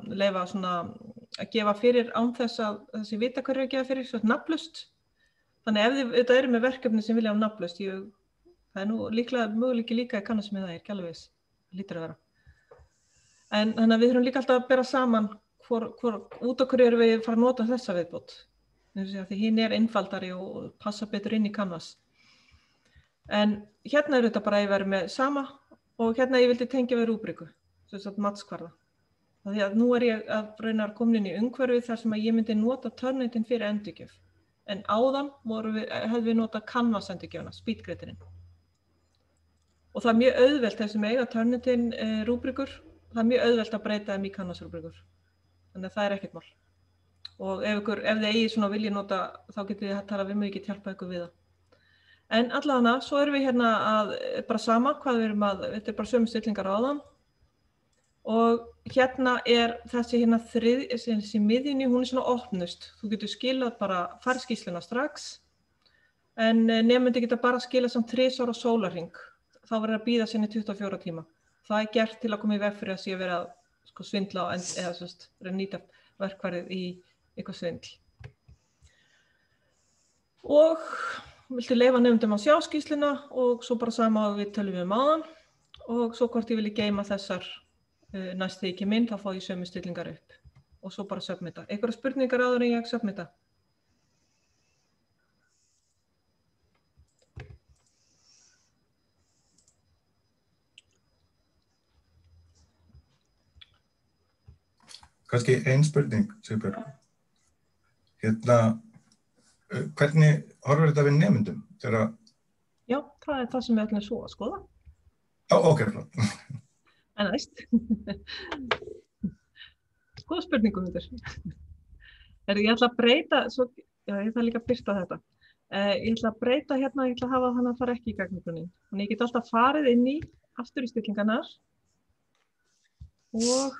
gefa fyrir án þess að þessi vita hverju að gefa fyrir, svo nafnlaust. Þannig ef þið þetta eru með verkefni sem vilja á nafnlaust, það nú líklega möguleiki líka í kannast með það, ekki alveg viss, lítur að vera. En þannig að við þurfum líka alltaf að bera saman út á hverju við fara að nota þessa viðbót. Því hinn einfaldari og passa betur inn í Canvas. En hérna þetta bara að ég verið með sama og hérna ég vildi tengja við rúbriku, sem sagt matskvarða. Því að nú ég að reyna að koma inn í umhverfið þar sem að ég myndi nota Turnitin fyrir endurgjöf. En áðan hefðum við notað Canvas endurgjöfuna, speedgridininn. Og það mjög auðvelt þessi með eiga Turnitin rúbrikur, það mjög auðvelt að breyta þeim í Canvas rúbrikur. Þannig að það ekkert mál. Og ef þið eigið svona vilja nota, þá getið þið að tala við mig, ég get hjálpa ykkur við það. En allavega, svo erum við hérna bara sama, þetta bara sömu stillingar áðan. Og hérna þessi hérna þessi miðjunni, hún svona opnust. Þú getur skilað bara farskýrsluna strax, en nemendur geta bara skilað samt 3 ára sólarhring. Þá verður að bíða sinni 24 tíma. Það gert til að koma í veg fyrir að sé verið að svindla eða nýta verkfærið í eitthvað svindl. Og viltu leyfa nemendum að sjá skýrsluna og svo bara sama við tölum við áðan og svo hvort ég vilji geyma þessar næst þegar ég kem inn, þá fá ég sömu stillingar upp og svo bara submita. Einhverjar spurningar áður en ég submita? Kannski ein spurning, Sigbjörg. Hvernig horfir þetta við nemendum? Já, það það sem við ætlum svo að skoða. Já, ok, flott. En næst. Góð spurningu þetta. Ég ætla að breyta, já, ég ætla líka að birta þetta. Ég ætla að breyta hérna, ég ætla að hafa þannig að fara ekki í gagngrunnin. Þannig ég get alltaf farið inn í aftur í stillingarnar og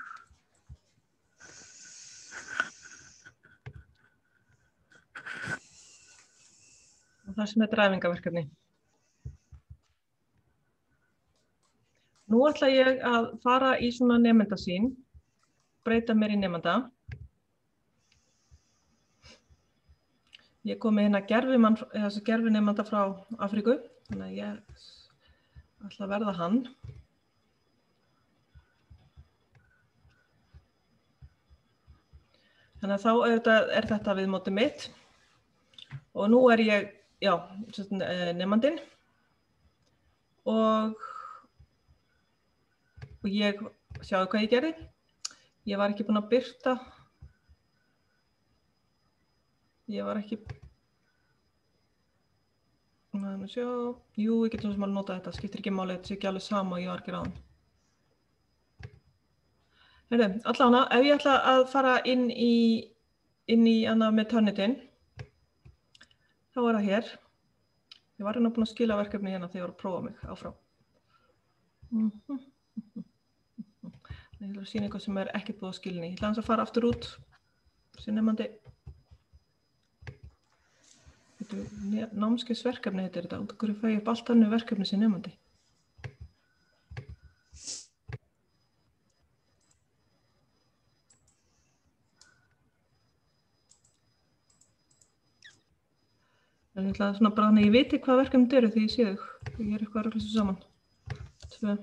það sem er dræfingaverkefni. Nú ætla ég að fara í svona nemendasýn, breyta mér í nemanda. Ég kom með hérna gerfinemanda frá Afríku, þannig að ég ætla að verða hann. Þannig að þá er þetta viðmótið mitt og nú er ég, já, nemandinn og ég, sjáðu hvað ég gerði. Ég var ekki búin að birta. Ég var ekki, jú, ég getum sem að nota þetta, skiptir ekki máli, þetta sé ekki alveg sama og ég var ekki ráðan. Allavega, ef ég ætla að fara inn í annað Metunetinn, þá er það hér. Ég var hérna búin að skila verkefni hérna þegar ég var að prófa mig áfram. Ég ætla að sýna eitthvað sem er ekkert búið að skilja. Ég ætla að fara aftur út, sem nefnandi. Námskeiðsverkefni heitir þetta, út af hverju fæ ég upp allt annað verkefni sem nefnandi. En ég ætla að svona bara þannig að ég viti hvað verkefni eru því ég sé þau. Ég er eitthvað að rugla þessu saman. 2.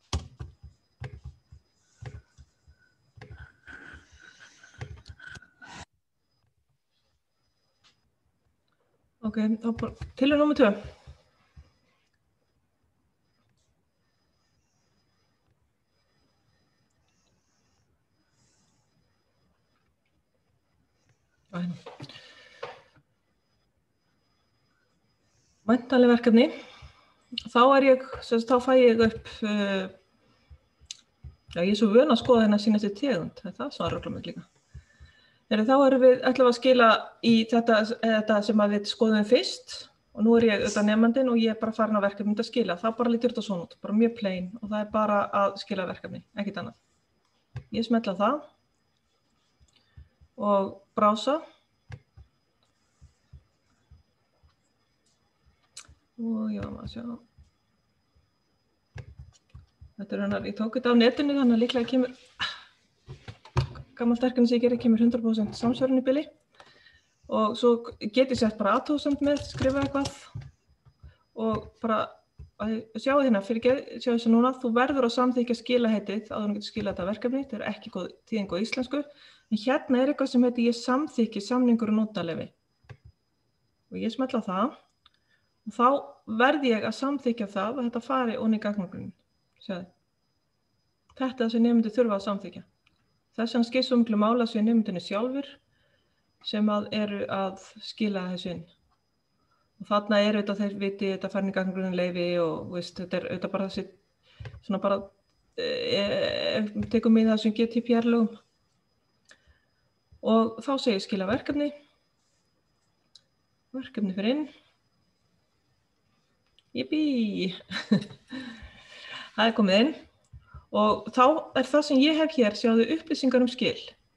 Ok, þá bara tilraun númer 2. Væntanleg verkefni. Þá fæ ég upp, já, ég er svo vön að skoða hérna sína eftir tegund, það svarar rugla mig líka. Þá ætlum við að skila í þetta sem við skoðum fyrst og nú er ég auðvitað nemandinn og ég er bara farin á verkefni að skila. Það bara lítur þetta svona út, bara mjög plain og það er bara að skila verkefni, ekkert annað. Ég smetla það og brása. Og já, maður sjá. Þetta er hennar, ég tók þetta á netinu þannig að líklega kemur gammalt verkefni sem ég gerir kemur 100% samsvörun í bili og svo get ég sett bara athugasemd með, skrifa eitthvað og bara sjáu hérna, sjáu þessu núna, þú verður að samþykkja skilaheitið áður en getur skilað þetta verkefni, þetta er ekki góð þýðing á íslensku, en hérna er eitthvað sem heitir ég samþykki samningur og nótaleyfi og ég smetla það og þá verð ég að samþykkja það að þetta fari onni í gagnagrunninn. Sjáðu. Þetta er það sem nemendur þurfa að samþykkja. Þessan skiptir svo miklu máli að séu nemendurnir sjálfur sem eru að skila þessu inn. Og þarna er auðvitað þeir viti þetta farin í gagnagrunninn leyfi og veist, þetta er auðvitað bara þessi, svona bara, tekum við þessum GDPR-lögum. Og þá segir ég skila verkefni. Verkefni fyrir inn. Jippí! Það er komið inn. Og þá er það sem ég hef hér, sjáðu upplýsingar skil.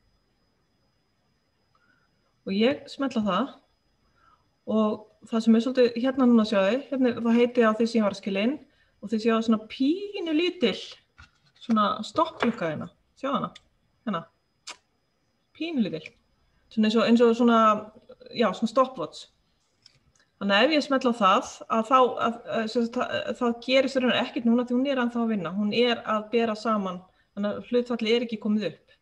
Og ég smetla það og það sem er svolítið hérna núna sjáðu, hérna það heiti á því sem ég var að skila inn og þið sjáðu svona pínu lítil, svona stoppklukka hérna, sjáðu hana, hérna, pínu lítil, svona eins og svona, já, svona stopwatch. Þannig að ef ég smetla á það, þá gerist það ekkert núna því hún er ennþá að vinna. Hún er að bera saman, þannig að hlutfalli er ekki komið upp.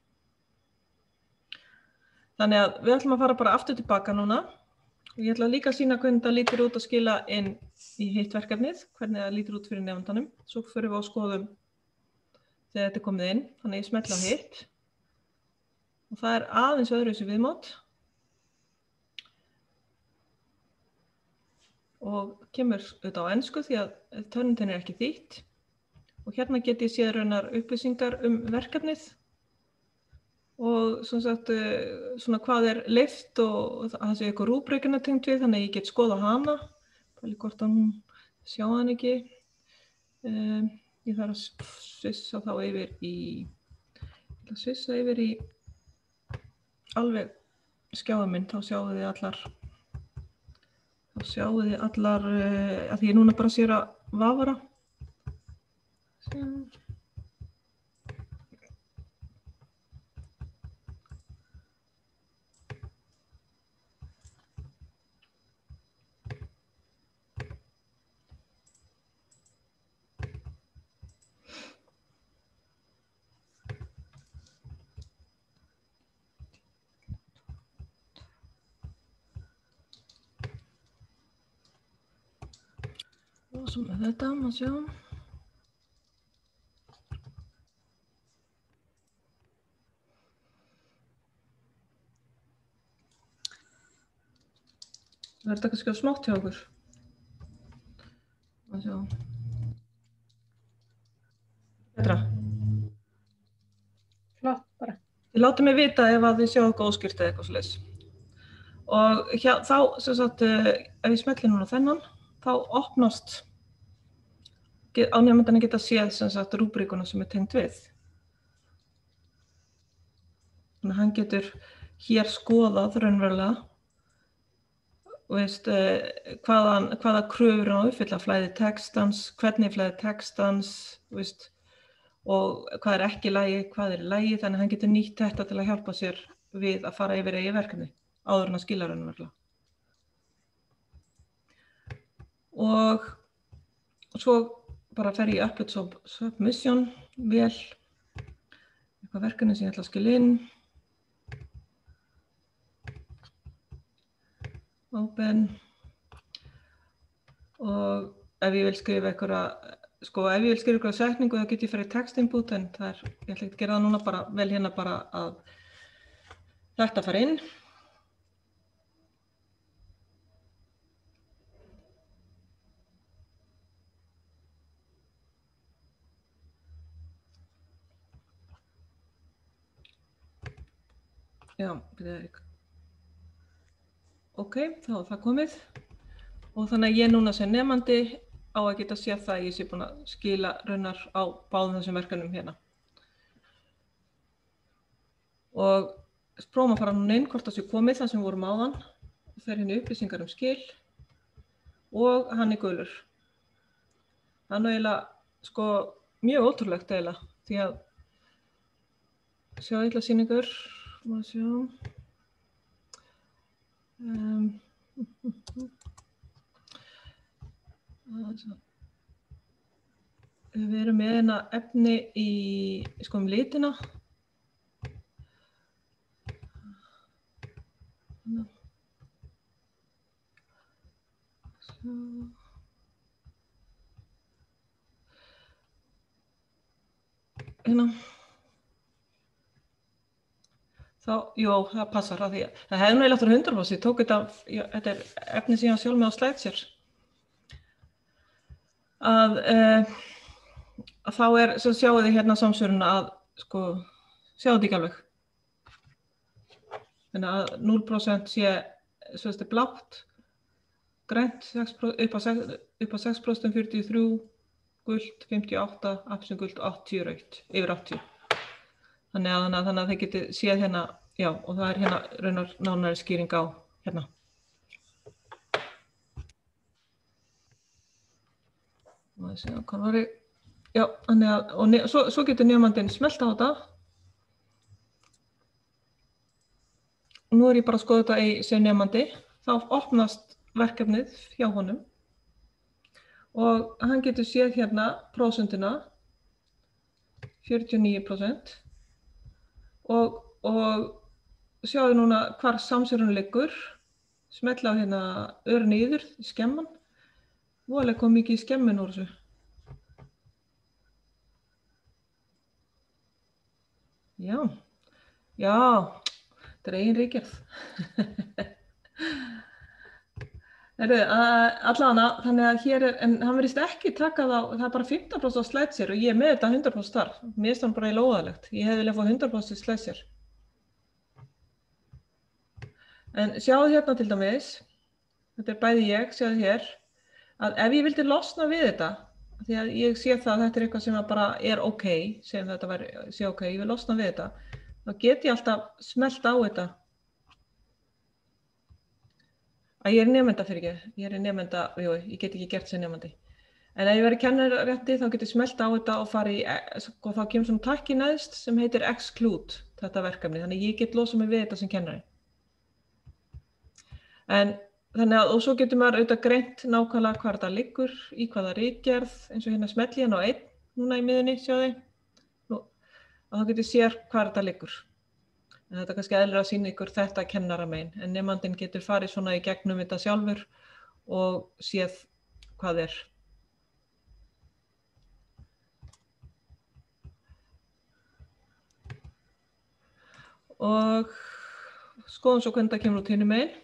Þannig að við ætlum að fara bara aftur tilbaka núna. Og ég ætla líka að sýna hvernig það lítur út að skila inn í hitt verkefnið, hvernig það lítur út fyrir nefandanum. Svo förum við að skoðum þegar þetta er komið inn. Þannig að ég smetla á hitt. Og það er aðeins öðruvísi viðmót. Og kemur auðvitað á ensku því að tölvuntin er ekki þýtt. Og hérna get ég séð raunar upplýsingar verkefnið og svona hvað leyft og það sé eitthvað rúbrikina tengt við, þannig að ég get skoða hana, bara hvort að hún sjá hann ekki. Ég þarf að svissa þá yfir í alveg skjáin minn, þá sjáu þið allar, að því ég núna bara sér að vafra. Og svo með þetta, maður sjá. Það þetta kannski á smátt hjá okkur. Maður sjá. Betra. Flott bara. Þið látið mig vita ef að þið sjá eitthvað óskýrt eða eitthvað svoleiðis. Og þá, ef ég smelli núna þennan, þá opnast á nemendanum geta séð rúbrikuna sem tengt við. Þannig að hann getur hér skoðað raunverulega hvaða kröfur hann á að uppfylla, flæði textans, hvernig flæði textans, og hvað ekki í lagi, hvað í lagi, þannig að hann getur nýtt þetta til að hjálpa sér við að fara yfir eigið verkefni áður en að skila raunverulega. Og svo bara fer ég upload submission, vel, eitthvað verkefni sem ég ætla að skila inn, open, og ef ég vil skrifa einhverja setningu þá get ég farið í text input, en ég ætla ekki að gera það núna, vel hérna bara að þetta fara inn. Já, ok, þá er það komið og þannig að ég núna sem nemandi á að geta séð það að ég sé búin að skila raunar á báðum þessum verkefnum hérna. Og prófum að fara núna inn hvort það sé komið það sem við vorum áðan og fer hérna upplýsingar skil og hann gulur. Það er eiginlega mjög ótrúlegt eiginlega því að sjá eitthvað sýningur. Má sjá. Við erum með hérna efni í litina. Hérna. Það passar að því að það hefði nú eiginlega 100%, ég tók þetta efni sem ég sjálf með á SlideShare. Að þá sjáu þið hérna samsvöruna að sjáu þið ekki alveg. Þannig að 0% sé blátt, grænt upp á 6%, 43, gult, 58, appelsingult, 80 rautt, yfir 80. Þannig að þið getið séð hérna, já, og það hérna raunar nánari skýring á hérna. Það sé hvað var ég, já, þannig að, og svo getur nemandinn smellt á þetta. Og nú ég bara að skoða þetta sem nemandi, þá opnast verkefnið hjá honum. Og hann getur séð hérna prósentina, 49%. Og sjáðu núna hvar samsvörun liggur, smetla á hérna öru niður, skemman, voðalega kom mikið í skemmin úr þessu. Já, þetta er eigin ríkjörð. Allavega, þannig að hér en hann verðist ekki taka það bara 15% á SlideShare og ég með þetta 100% þar. Mér finnst hann bara í lóðalegt. Ég hefði viljað fá 100% í SlideShare. En sjáðu hérna til dæmis, þetta bæði ég, sjáðu hér, að ef ég vildi losna við þetta, því að ég sé það að þetta eitthvað sem bara ok, sem þetta sé ok, ég vil losna við þetta, þá get ég alltaf smellt á þetta. Að ég nemenda fyrir ekki, ég get ekki gert sem nemandi. En ef ég verið kennararétti þá get ég smellt á þetta og farið í, þá kemur svona takki neðst sem heitir exclude, þetta verkefni, þannig ég get losað mig við þetta sem kennari. Og svo getur maður auðvitað greint nákvæmlega hvað þetta liggur, í hvaða ritgerð, eins og hérna smelli hérna á 1, núna í miðunni, sjáðu. Og þá getur sér hvað þetta liggur. En þetta er kannski eðlilega að sýna ykkur þetta kennaramein, en nemandinn getur farið svona í gegnum þetta sjálfur og séð hvað er. Og skoðum svo hvernig það kemur út hinum megin.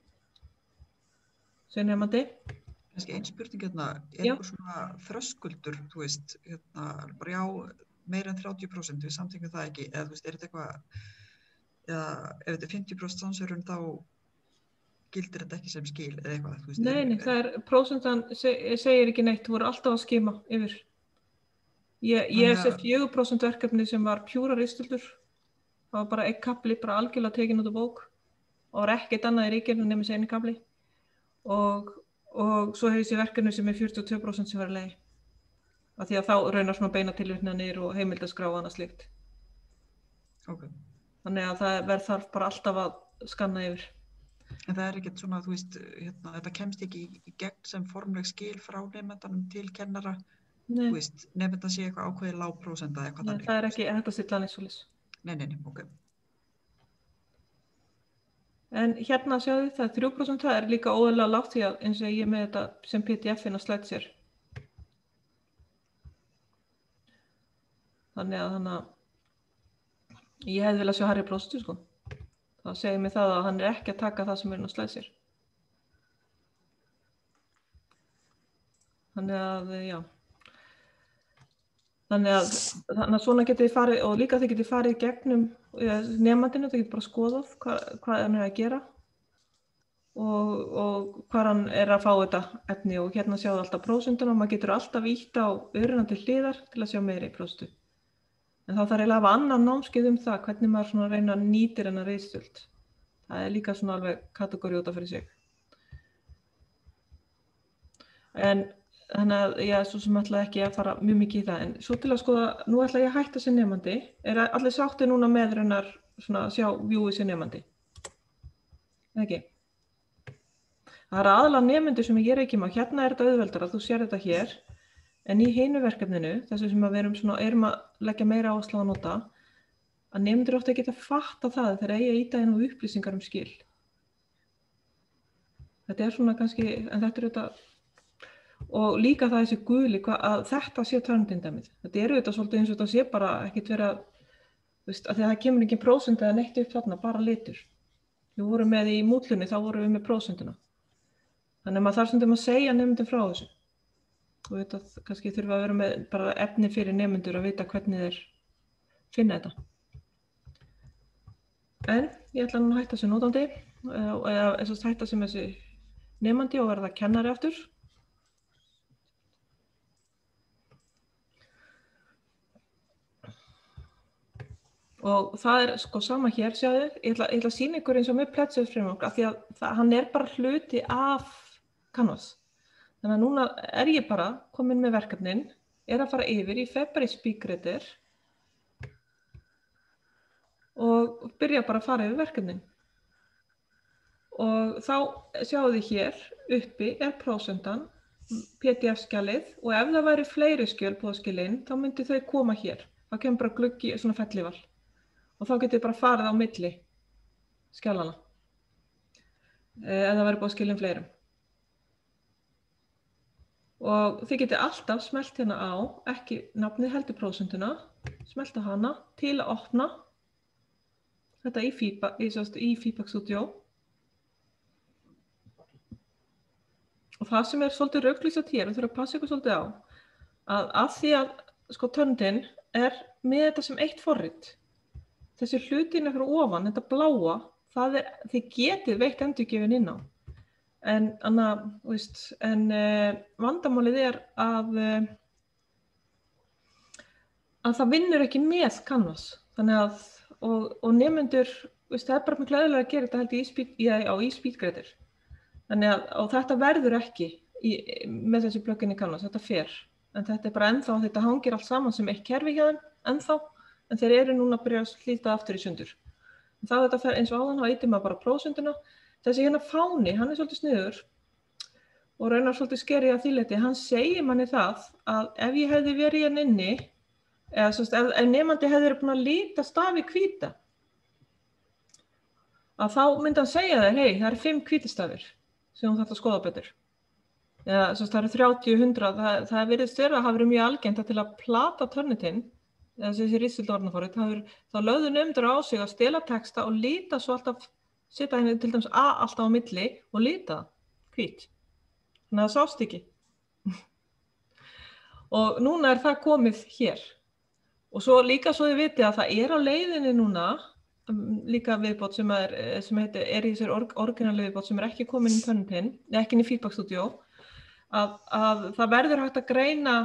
Sem nemandi. Kannski ein spurning hérna, eitthvað svona þröskuldur, þú veist, hérna, bara meira en 30% við samþykkjum það ekki, eða þú veist, þetta eitthvað, eða ef þetta 50% samsvörun þá gildir þetta ekki sem skil eða eitthvað, þú veist. Nei, það er, prósentan segir ekki neitt, þú voru alltaf að skima yfir. Ég sé 4% verkefni sem var pjúra ristöldur, það var bara einn kapli, bara algjörlega tekin út af bók og var ekkert annað í ríkinu nema þessi einu kapli og svo hefur þessi verkefni sem er 42% sem var að leið. Af því að þá raunar svona beina tilvitnanir og heimildaskrá og annað slíkt. Ok. Þannig að það þarf bara alltaf að skanna yfir. En það er ekkert svona, þú veist, hérna, þetta kemst ekki í gegn sem formleg skil frá nemendanum til kennara. Nei. Þú veist, nemendan sé eitthvað ákveðið lág prósenta eða eitthvað þannig. Það er ekki hægt að stilla neitt svoleiðis. Nei, ok. En hérna sjáðu það er 3%, það er líka óðurlega lágt því að eins og ég er með þetta sem PDF-in að slæta sér. Þannig að ég hefði viljað sjá hærri prósentu, sko. Það segir mig það að hann er ekki að taka það sem er inn á slæð sér. Þannig að svona getið þið farið, og líka þið getið farið gegnum nemandinu, þið getið bara skoðað hvað hann er að gera og hvað hann er að fá þetta efni og hérna sjáðu alltaf prósentuna og maður getur alltaf ýtt á öruna til hliðar til að sjá meiri prósentu. En þá þarf eiginlega að hafa annan námskeið það, hvernig maður svona reyna nýtir hennar ritstjórn. Það er líka svona alveg kategóri út af fyrir sig. En þannig að ég svo sem ætla ekki að fara mjög mikið í það. En svo til að skoða, nú ætla ég að hætta sem nemandi. Er allir sátti núna með hennar svona sjá vjúið sem nemandi? Ekki? Það er aðalega nemendur sem ég er ekki með. Hérna er þetta auðveldara, þú sér þetta hér. En í hinu verkefninu, þessu sem við erum að leggja meira áherslu á að nota, að nemendur ofta geta fatta það þegar eigi að ýta inn á upplýsingar skil. Þetta er svona kannski, en þetta er auðvitað, og líka það þessi guli, að þetta sé törndindæmið. Þetta er auðvitað svolítið eins og þetta sé bara ekkert verið að, veist, að því að það kemur ekki prósent eða neitt upp þarna, bara litur. Við vorum með í mútlunni, þá vorum við með prósentuna. Þannig að maður þarf stundum að segja nemendum frá þessu. Og þetta kannski þurfa að vera með bara efni fyrir nemendur að vita hvernig þeir finna þetta. En ég ætla nú að hætta sem notandi, eða hætta sem þessi nemandi og verða kennari aftur. Og það er sko sama hér, sjáðu, ég ætla að sýna ykkur eins og með Pledges Framework, af því að hann er bara hluti af Canvas. Þannig að núna er ég bara komin með verkefnin, er að fara yfir í February Speaker og byrja bara að fara yfir verkefnin. Og þá sjáu þið hér uppi er prósentan, PDF-skjalið og ef það væri fleiri skjöl póðskilin þá myndi þau koma hér. Það kemur bara gluggi svona fellival og þá getið bara farið á milli skjalana ef það væri póðskilin fleirum. Og þið getið alltaf smellt hérna á, ekki nafnið heldur prósentuna, smelta hana til að opna þetta í Feedback Studio. Og það sem er svolítið rauglýsat hér, við þurfum að passa ykkur svolítið á, að því að sko törndin er með þetta sem eitt forrit. Þessi hlutin fyrir ofan, þetta bláa, þið getið veitt endurgjöfin inn á. En vandamálið að það vinnur ekki með Canvas. Þannig að, og nemendur, það bara mjög glæðilega að gera þetta held í Speedgrader. Þannig að, og þetta verður ekki með þessi plugin í Canvas, þetta fer. En þetta bara ennþá, þetta hangir allt saman sem eitt kerfi hjá þeim, ennþá, en þeir eru núna að byrja að slíta aftur í sundur. En þá þetta fer eins og áðan, þá ýtir maður bara prósentuna. Þessi hérna fáni, hann svolítið sniður og raunar svolítið skeri að því leyti. Hann segir manni það að ef ég hefði verið hérna inni, eða ef nemandi hefði verið búin að lita stafi hvíta, að þá myndi hann segja þér, hei, það eru 5 hvítistafir sem hún þarf að skoða betur. Eða það eru 30, 100, það virðist vera að hafa verið mjög algengt til að plata Turnitin, eða þessi ristilorðnaforrit, þá lögðu nemendur á sig að stela texta og lita svo alltaf, setja henni til dæmis A alltaf á milli og lita hvít. Þannig að það sást ekki. Og núna það komið hér. Og svo líka svo þið vitið að það á leiðinni núna, líka viðbót sem í þessar orginal viðbót sem ekki komin í Turnitin, ekki inn í Feedback Studio, að það verður hægt að greina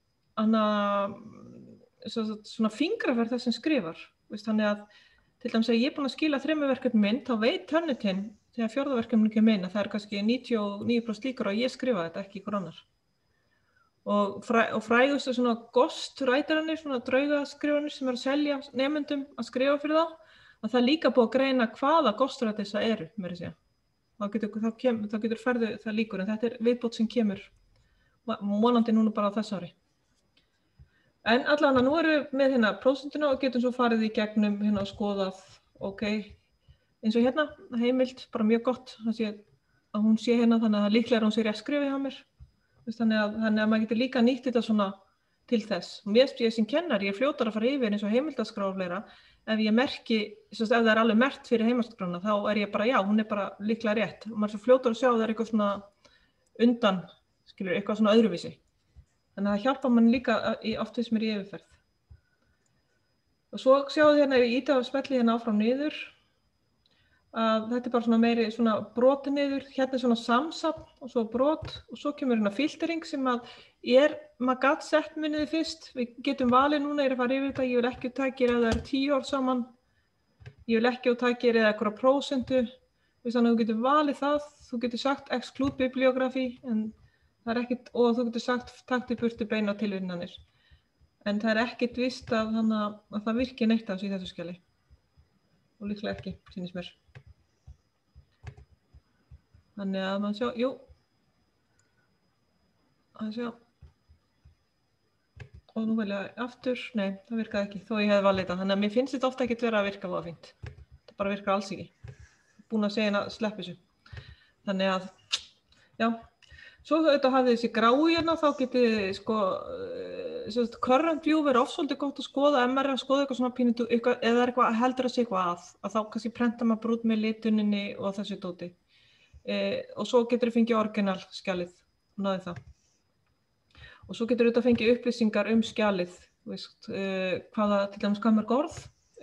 svona fingraferð þess sem skrifar. Þannig að til dæmis að ég búin að skila 3 verkefnum minn, þá veit Turnitin þegar 4. verkefnum kemur inn að það kannski 99% líkur að ég skrifa þetta, ekki ykkur annar. Og frægustu svona ghostwriterarnir, svona draugaskrifarnir sem að selja nemendum að skrifa fyrir þá, að það líka búið að greina hvaða ghostwriters það eru, meira að segja. Þá getur ferðu það líkur, en þetta viðbót sem kemur vonandi núna bara á þessu ári. En allavega nú erum við með hérna prósentuna og getum svo farið í gegnum hérna og skoðað, eins og hérna, heimild, bara mjög gott, að hún sé hérna þannig að líklega hún sé rétt skrifið hjá mér. Þannig að maður getur líka nýtt þetta svona til þess. Og mér sem kennari, ég fljótar að fara yfir eins og heimildaskrá og fleira, ef ég merki, ef það alveg merkt fyrir heimildskrána, þá ég bara, já, hún bara líklega rétt. Og maður svo fljótar að sjá að það eitthvað svona undan, eitthvað svona öðruvísi. Þannig að það hjálpar mann líka oft sem í yfirferð. Og svo sjáðu hérna, ef ég ýta á spelli hérna áfram niður, að þetta bara svona meiri svona broti niður, hérna svona samsafn og svo brot og svo kemur hérna filtering sem maður gat sett muniði fyrst. Við getum valið núna, að fara yfir þetta, ég vil ekki tækir ef það eru 10 ár saman, ég vil ekki tækir eða eitthvað prósentu, þannig að þú getur valið það, þú getur sagt exclude bibliography, en það ekkert, og þú getur sagt taktu burtu beina tilvinnanir. En það ekkert víst að það virki neitt af þessu í þessu skjali. Og líklega ekki, sýnist mér. Þannig að maður sjá, jú. Að sjá. Og nú vil ég aftur, nei, það virkaði ekki, þó ég hefði valið þetta. Þannig að mér finnst þetta ofta ekkert vera að virka voða fínt. Það bara virkar alls ekki. Búin að segja hérna, slepp þessu. Þannig að, já. Svo þetta hafið þessi grái hérna, þá getið current view verið svolítið gott að skoða, ef maður að skoða eitthvað svona pínutu, eða eitthvað heldur að sé eitthvað að þá kannski prenta maður bara út með lituninni og þessu dóti. Og svo getur þið fengið orginal skjalið og náði það. Og svo getur þið fengið upplýsingar skjalið, hvaða, til dæmis hvað mörg orð,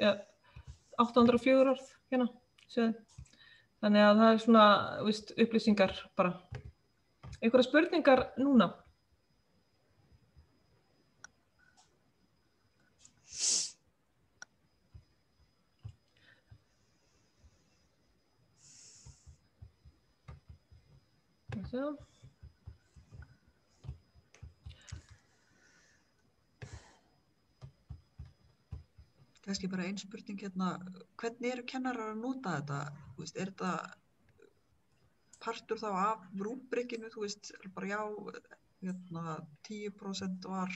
804 orð hérna, séð. Þannig að það svona, upplýsingar bara. Einhverjar spurningar núna? Så. Kannski bara ein spurning hérna, hvernig eru kennarar að nota þetta? Þetta partur þá af rúbrikinu, bara já, 10% var...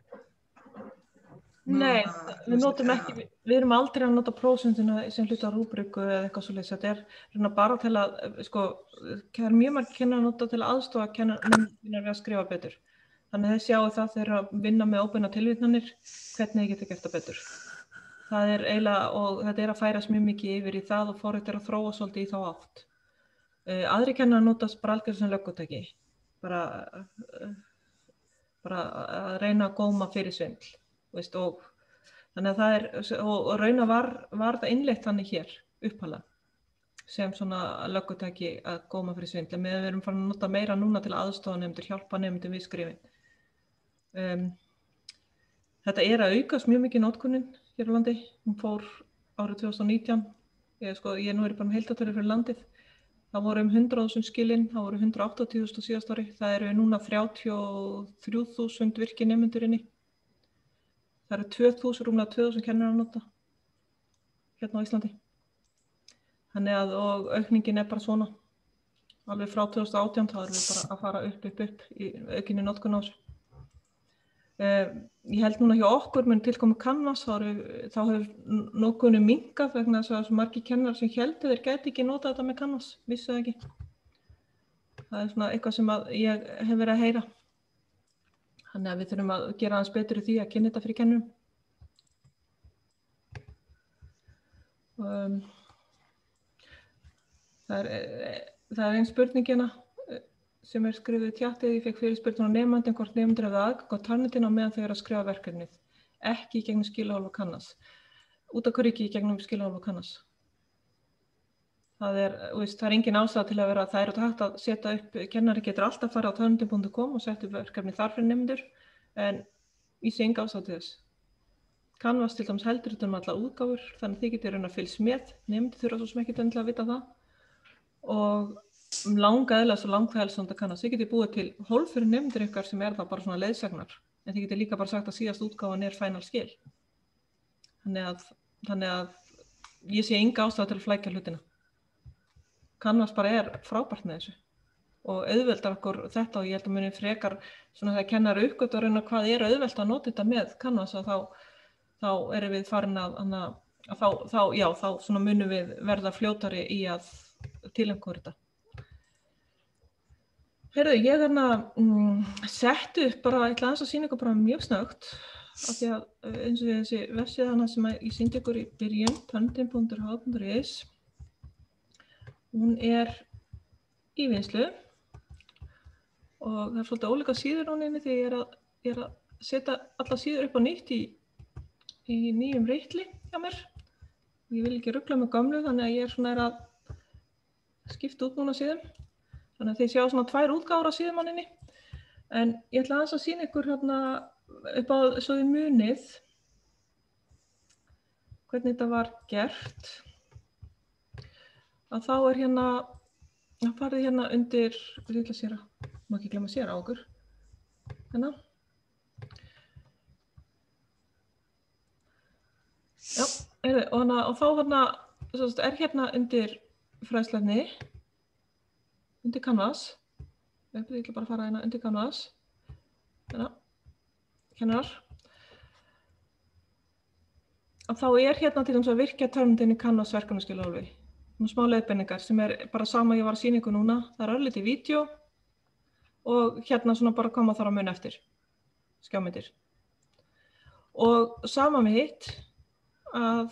Nei, við notum ekki, við erum aldrei að nota prósentuna sem hluta rúbriku eða eitthvað svoleiðis. Þetta er bara til að, það mjög margir kennarar að nota til að aðstoða kennarar við að skrifa betur. Þannig að þeir sjáu það þeir að vinna með óbeina tilvitnanir, hvernig þeir geta gert það betur. Það eiginlega, og þetta að færast mjög mikið yfir í það og forrit að þróa svolítið í þá átt. Aðri kennarar notast bara algjörlega sem löggutæki, bara að reyna að góma fyrir svindl. Og þannig að það og rauna var það innleitt þannig hér upphaflega. sem svona löggutæki að góma fyrir svindli. Við erum farin að nota meira núna til aðstoða nemendur, hjálpa nemendum við skrifin. Þetta að aukast mjög mikið notkunin hér á landi. Hún fór árið 2019. Ég nú bara með heildartölur fyrir landið. Það voru 100.000 skilin, það voru 180.000 síðast ári. Það eru núna 33.000 virki nemendur inni. Það eru 2.000, rúmlega 2.000 kennarar að nota hérna á Íslandi. Þannig að og aukningin bara svona. Alveg frá 2018 þá erum við bara að fara upp í aukinni notkun á þessu. Ég held núna hjá okkur mun tilkomu Canvas, þá hefur notkunin minnkað vegna þess að svo margir kennarar sem héldu þeir gæti ekki nota þetta með Canvas, vissu það ekki. Það svona eitthvað sem að ég hef verið að heyra. Þannig að við þurfum að gera aðeins betur í því að kynna þetta fyrir kennurum. Það ein spurningina sem skrifuð í tjatið. Ég fekk fyrirspurn á nemandinn hvort nemendur hefðu aðgang á Turnitin á meðan þau eru að skrifa verkefnið. Ekki í gegnum skilahólf og Canvas. Út af hverju ekki í gegnum skilahólf og Canvas? Það er engin ástæða til að vera, það hægt að setja upp, kennari getur alltaf fara á turnitin.com og setja upp verkefni þar fyrir nemendur, en ég sé enga ástæða til þess. Canvas til dæmis heldur utan alla útgáfur, þannig þið getur raun að fylgst með, nemendur þurfa svo sem ekki endilega að vita það. Og langhelst að Canvas. Þið getur búið til hólf fyrir nemendur ykkar sem það bara svona leiðsagnar, en þið getur líka bara sagt að síðast útgáfan final skil. Þannig að ég sé enga ástæða til að flækja hlutina. Canvas bara frábært með þessu og auðveldar okkur þetta og ég held að muni frekar svona þegar kennari uppgötva raun hvað auðvelt að nota þetta með Canvas að þá erum við farin að þá svona munum við verða fljótari í að tileinka þetta. Heyrðu, ég setti upp bara, ég ætla aðeins að sýna ykkur bara mjög snöggt af því að eins og þessi vefsíða hana sem ég sýndi ykkur í byrjun, turnitin.h.is. Hún í vinnslu og það svolítið ólíka síður hún inni því ég er að setja alla síður upp á nýtt í nýjum reitli hjá mér. Ég vil ekki rugla með gömlu þannig að ég svona að skipta út núna síðum. Þannig að þið sjá svona 2 útgáfur af síðum inni. En ég ætla aðeins að sýna ykkur hérna upp á svo þið munið hvernig þetta var gert. Að þá hérna, það farið hérna undir, ég ætla að séra, má ekki glemma að séra á okkur. Hérna. Já, og þá hérna undir fræðslefni, undir Canvas. Ég ætla bara að fara hérna undir Canvas. Hérna, kennarar. Og þá hérna til dæmis að virkja Turnitin í Canvas verkefnaskilahólfi. Smá leiðbeiningar sem bara sama ég var að sýna ykkur núna. Það örlítið vídeó og hérna svona bara koma þar á mun eftir. Skjámyndir. Og sama með hitt að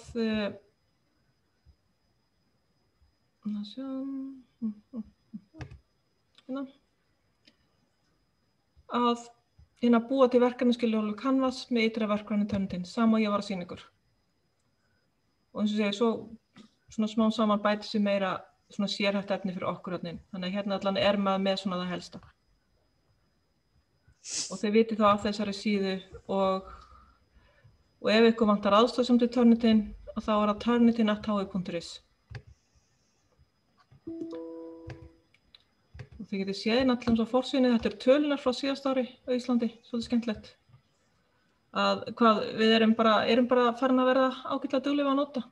búa til verkefnaskilahólfi Canvas með ytra verkefni Turnitin. Sama ég var að sýna ykkur. Og eins og segja, svona smá saman bæti sig meira svona sérhæft efni fyrir okkur öllin. Þannig að hérna allan maður með svona það helsta. Og þið vitið þá af þessari síðu og ef ykkur vantar aðstoð sem til Turnitin, þá það turnitin@hi.is. Og þið getið séð náttúrulega eins og forsýnið, þetta tölunar frá síðast ári á Íslandi, svolítið skemmtilegt. Að við erum bara farin að verða ágætlega dugleg að nota.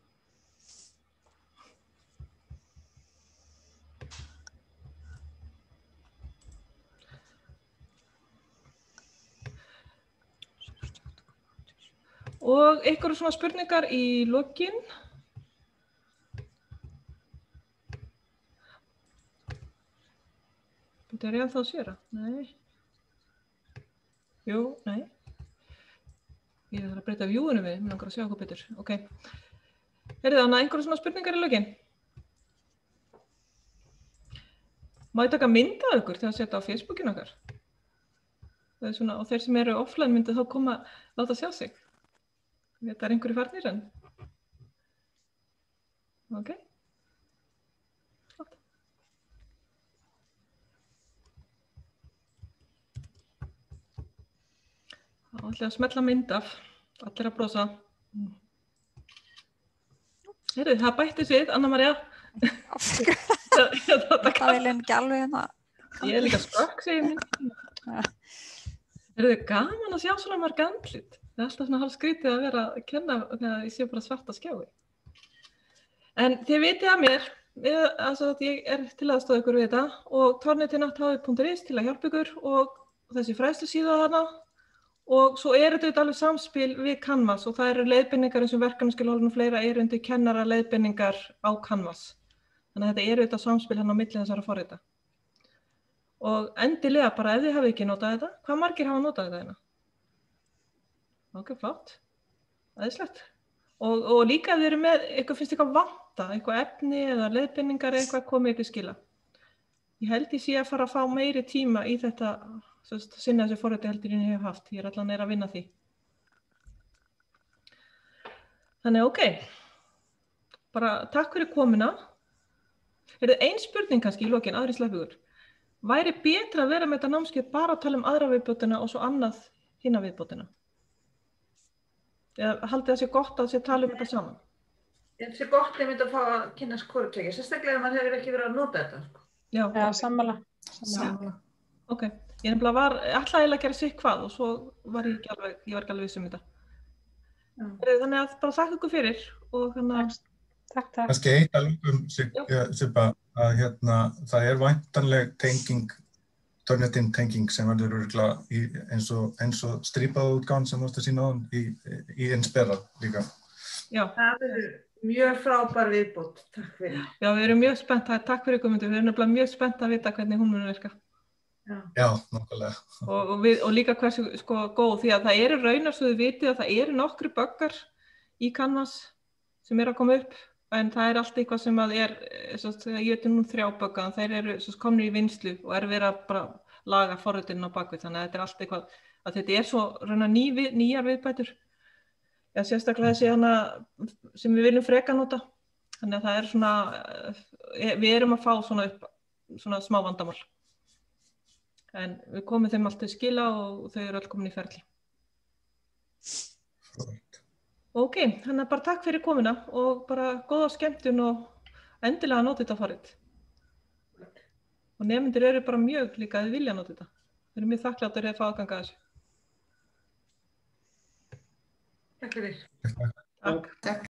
Og einhverju svona spurningar í lokin. Þetta ég ennþá að séra? Nei. Jú, nei. Ég þarf að breyta view-inu við, mér langar að sjá okkur betur. Ok. Þannig að einhverju svona spurningar í lokin? Má ég taka mynd af ykkur til að setja á Facebookinu okkar? Og þeir sem eru offline myndu þá koma láta sjá sig. Þetta einhverju farnir enn. Ok. ætla ég að smetla mynd af. Allir að brosa. Heyrðu, það bætti við, Anna María. Það vil en ekki alveg hérna. Ég er líka skrokk, segir mér. Heyrðu, gaman að sjá svona marga andlit. Það er alltaf svona hálf skrítið að vera að kenna þegar ég sé bara svarta skjái. En þið vitið að mér, ég er til aðstoða ykkur við þetta og tornetinathv.is til að hjálpa ykkur og þessi fræðslusíða þarna og svo er þetta alveg samspil við Canvas og það eru leiðbeiningar eins og verkefnaskilhólfin og fleira eru undir kennara leiðbeiningar á Canvas. Þannig að þetta eru þetta samspil hérna á milli þessara forrita. Og endilega bara ef þið hafi ekki notað þetta, hvað margir hafa notað þetta hérna? Ok, flott. Æðislegt. Og líka ef þið eru með, eitthvað finnst eitthvað vanta, eitthvað efni eða leiðbeiningar eitthvað komið ykkur skila. Ég held ég sé að fara að fá meiri tíma í þetta, sinna þessi forriti heldur en ég hef haft. Ég er allan að vinna því. Þannig, ok. Bara takk fyrir komuna. Er það ein spurning kannski í lokin, aðri sleppugur? Væri betra að vera með þetta námskeið bara að tala um aðra viðbótina og svo annað hina viðbótina? Eða haldið það sé gott að sé tala um þetta saman? Það sé gott að mynda að fá að kynnast hvoru tveggja, sérstaklega ef maður hefur ekki verið að nota þetta. Sko. Já, sammála. Ok, ég nefnilega ætlaði að gera sitt hvað og svo var ég var ekki alveg viss um þetta. Þannig að bara þakka ykkur fyrir og þannig Takk. Kannski eitt að lókum, Sibba, að það er væntanleg tenging, Turnitin tenging sem verður örugglega eins og strípaða útgáfan sem varst að sýna áðan í Inspera líka. Já. Það er mjög frábær viðbót, takk fyrir. Já, við erum mjög spennt, takk fyrir Guðmundur, við erum nefnilega mjög spennt að vita hvernig hún mun virka. Já, nákvæmlega. Og líka hversu góð, því að það eru raunar svo þið vitið að það eru nokkru buggar í Canvas sem eru að koma upp. En það er allt eitthvað sem að ég veit nú 3 bugga, en þeir eru komnir í vinnslu og verið að bara laga forritinn á bakvið, þannig að þetta er allt eitthvað, að þetta er svo raunar nýjar viðbætur. Já, sérstaklega þessi hana sem við viljum freka nota, þannig að það er svona, við erum að fá svona upp, svona smá vandamál. En við komum þeim allt til skila og þau eru öll komin í ferli. Ok, þannig að bara takk fyrir komuna og bara góða skemmtun og endilega nota þetta forrit. Og nemendur eru bara mjög líka að þið vilja nota þetta. Þeir eru mjög þakkláttir að fá aðgang að þessu. Takk fyrir. Takk.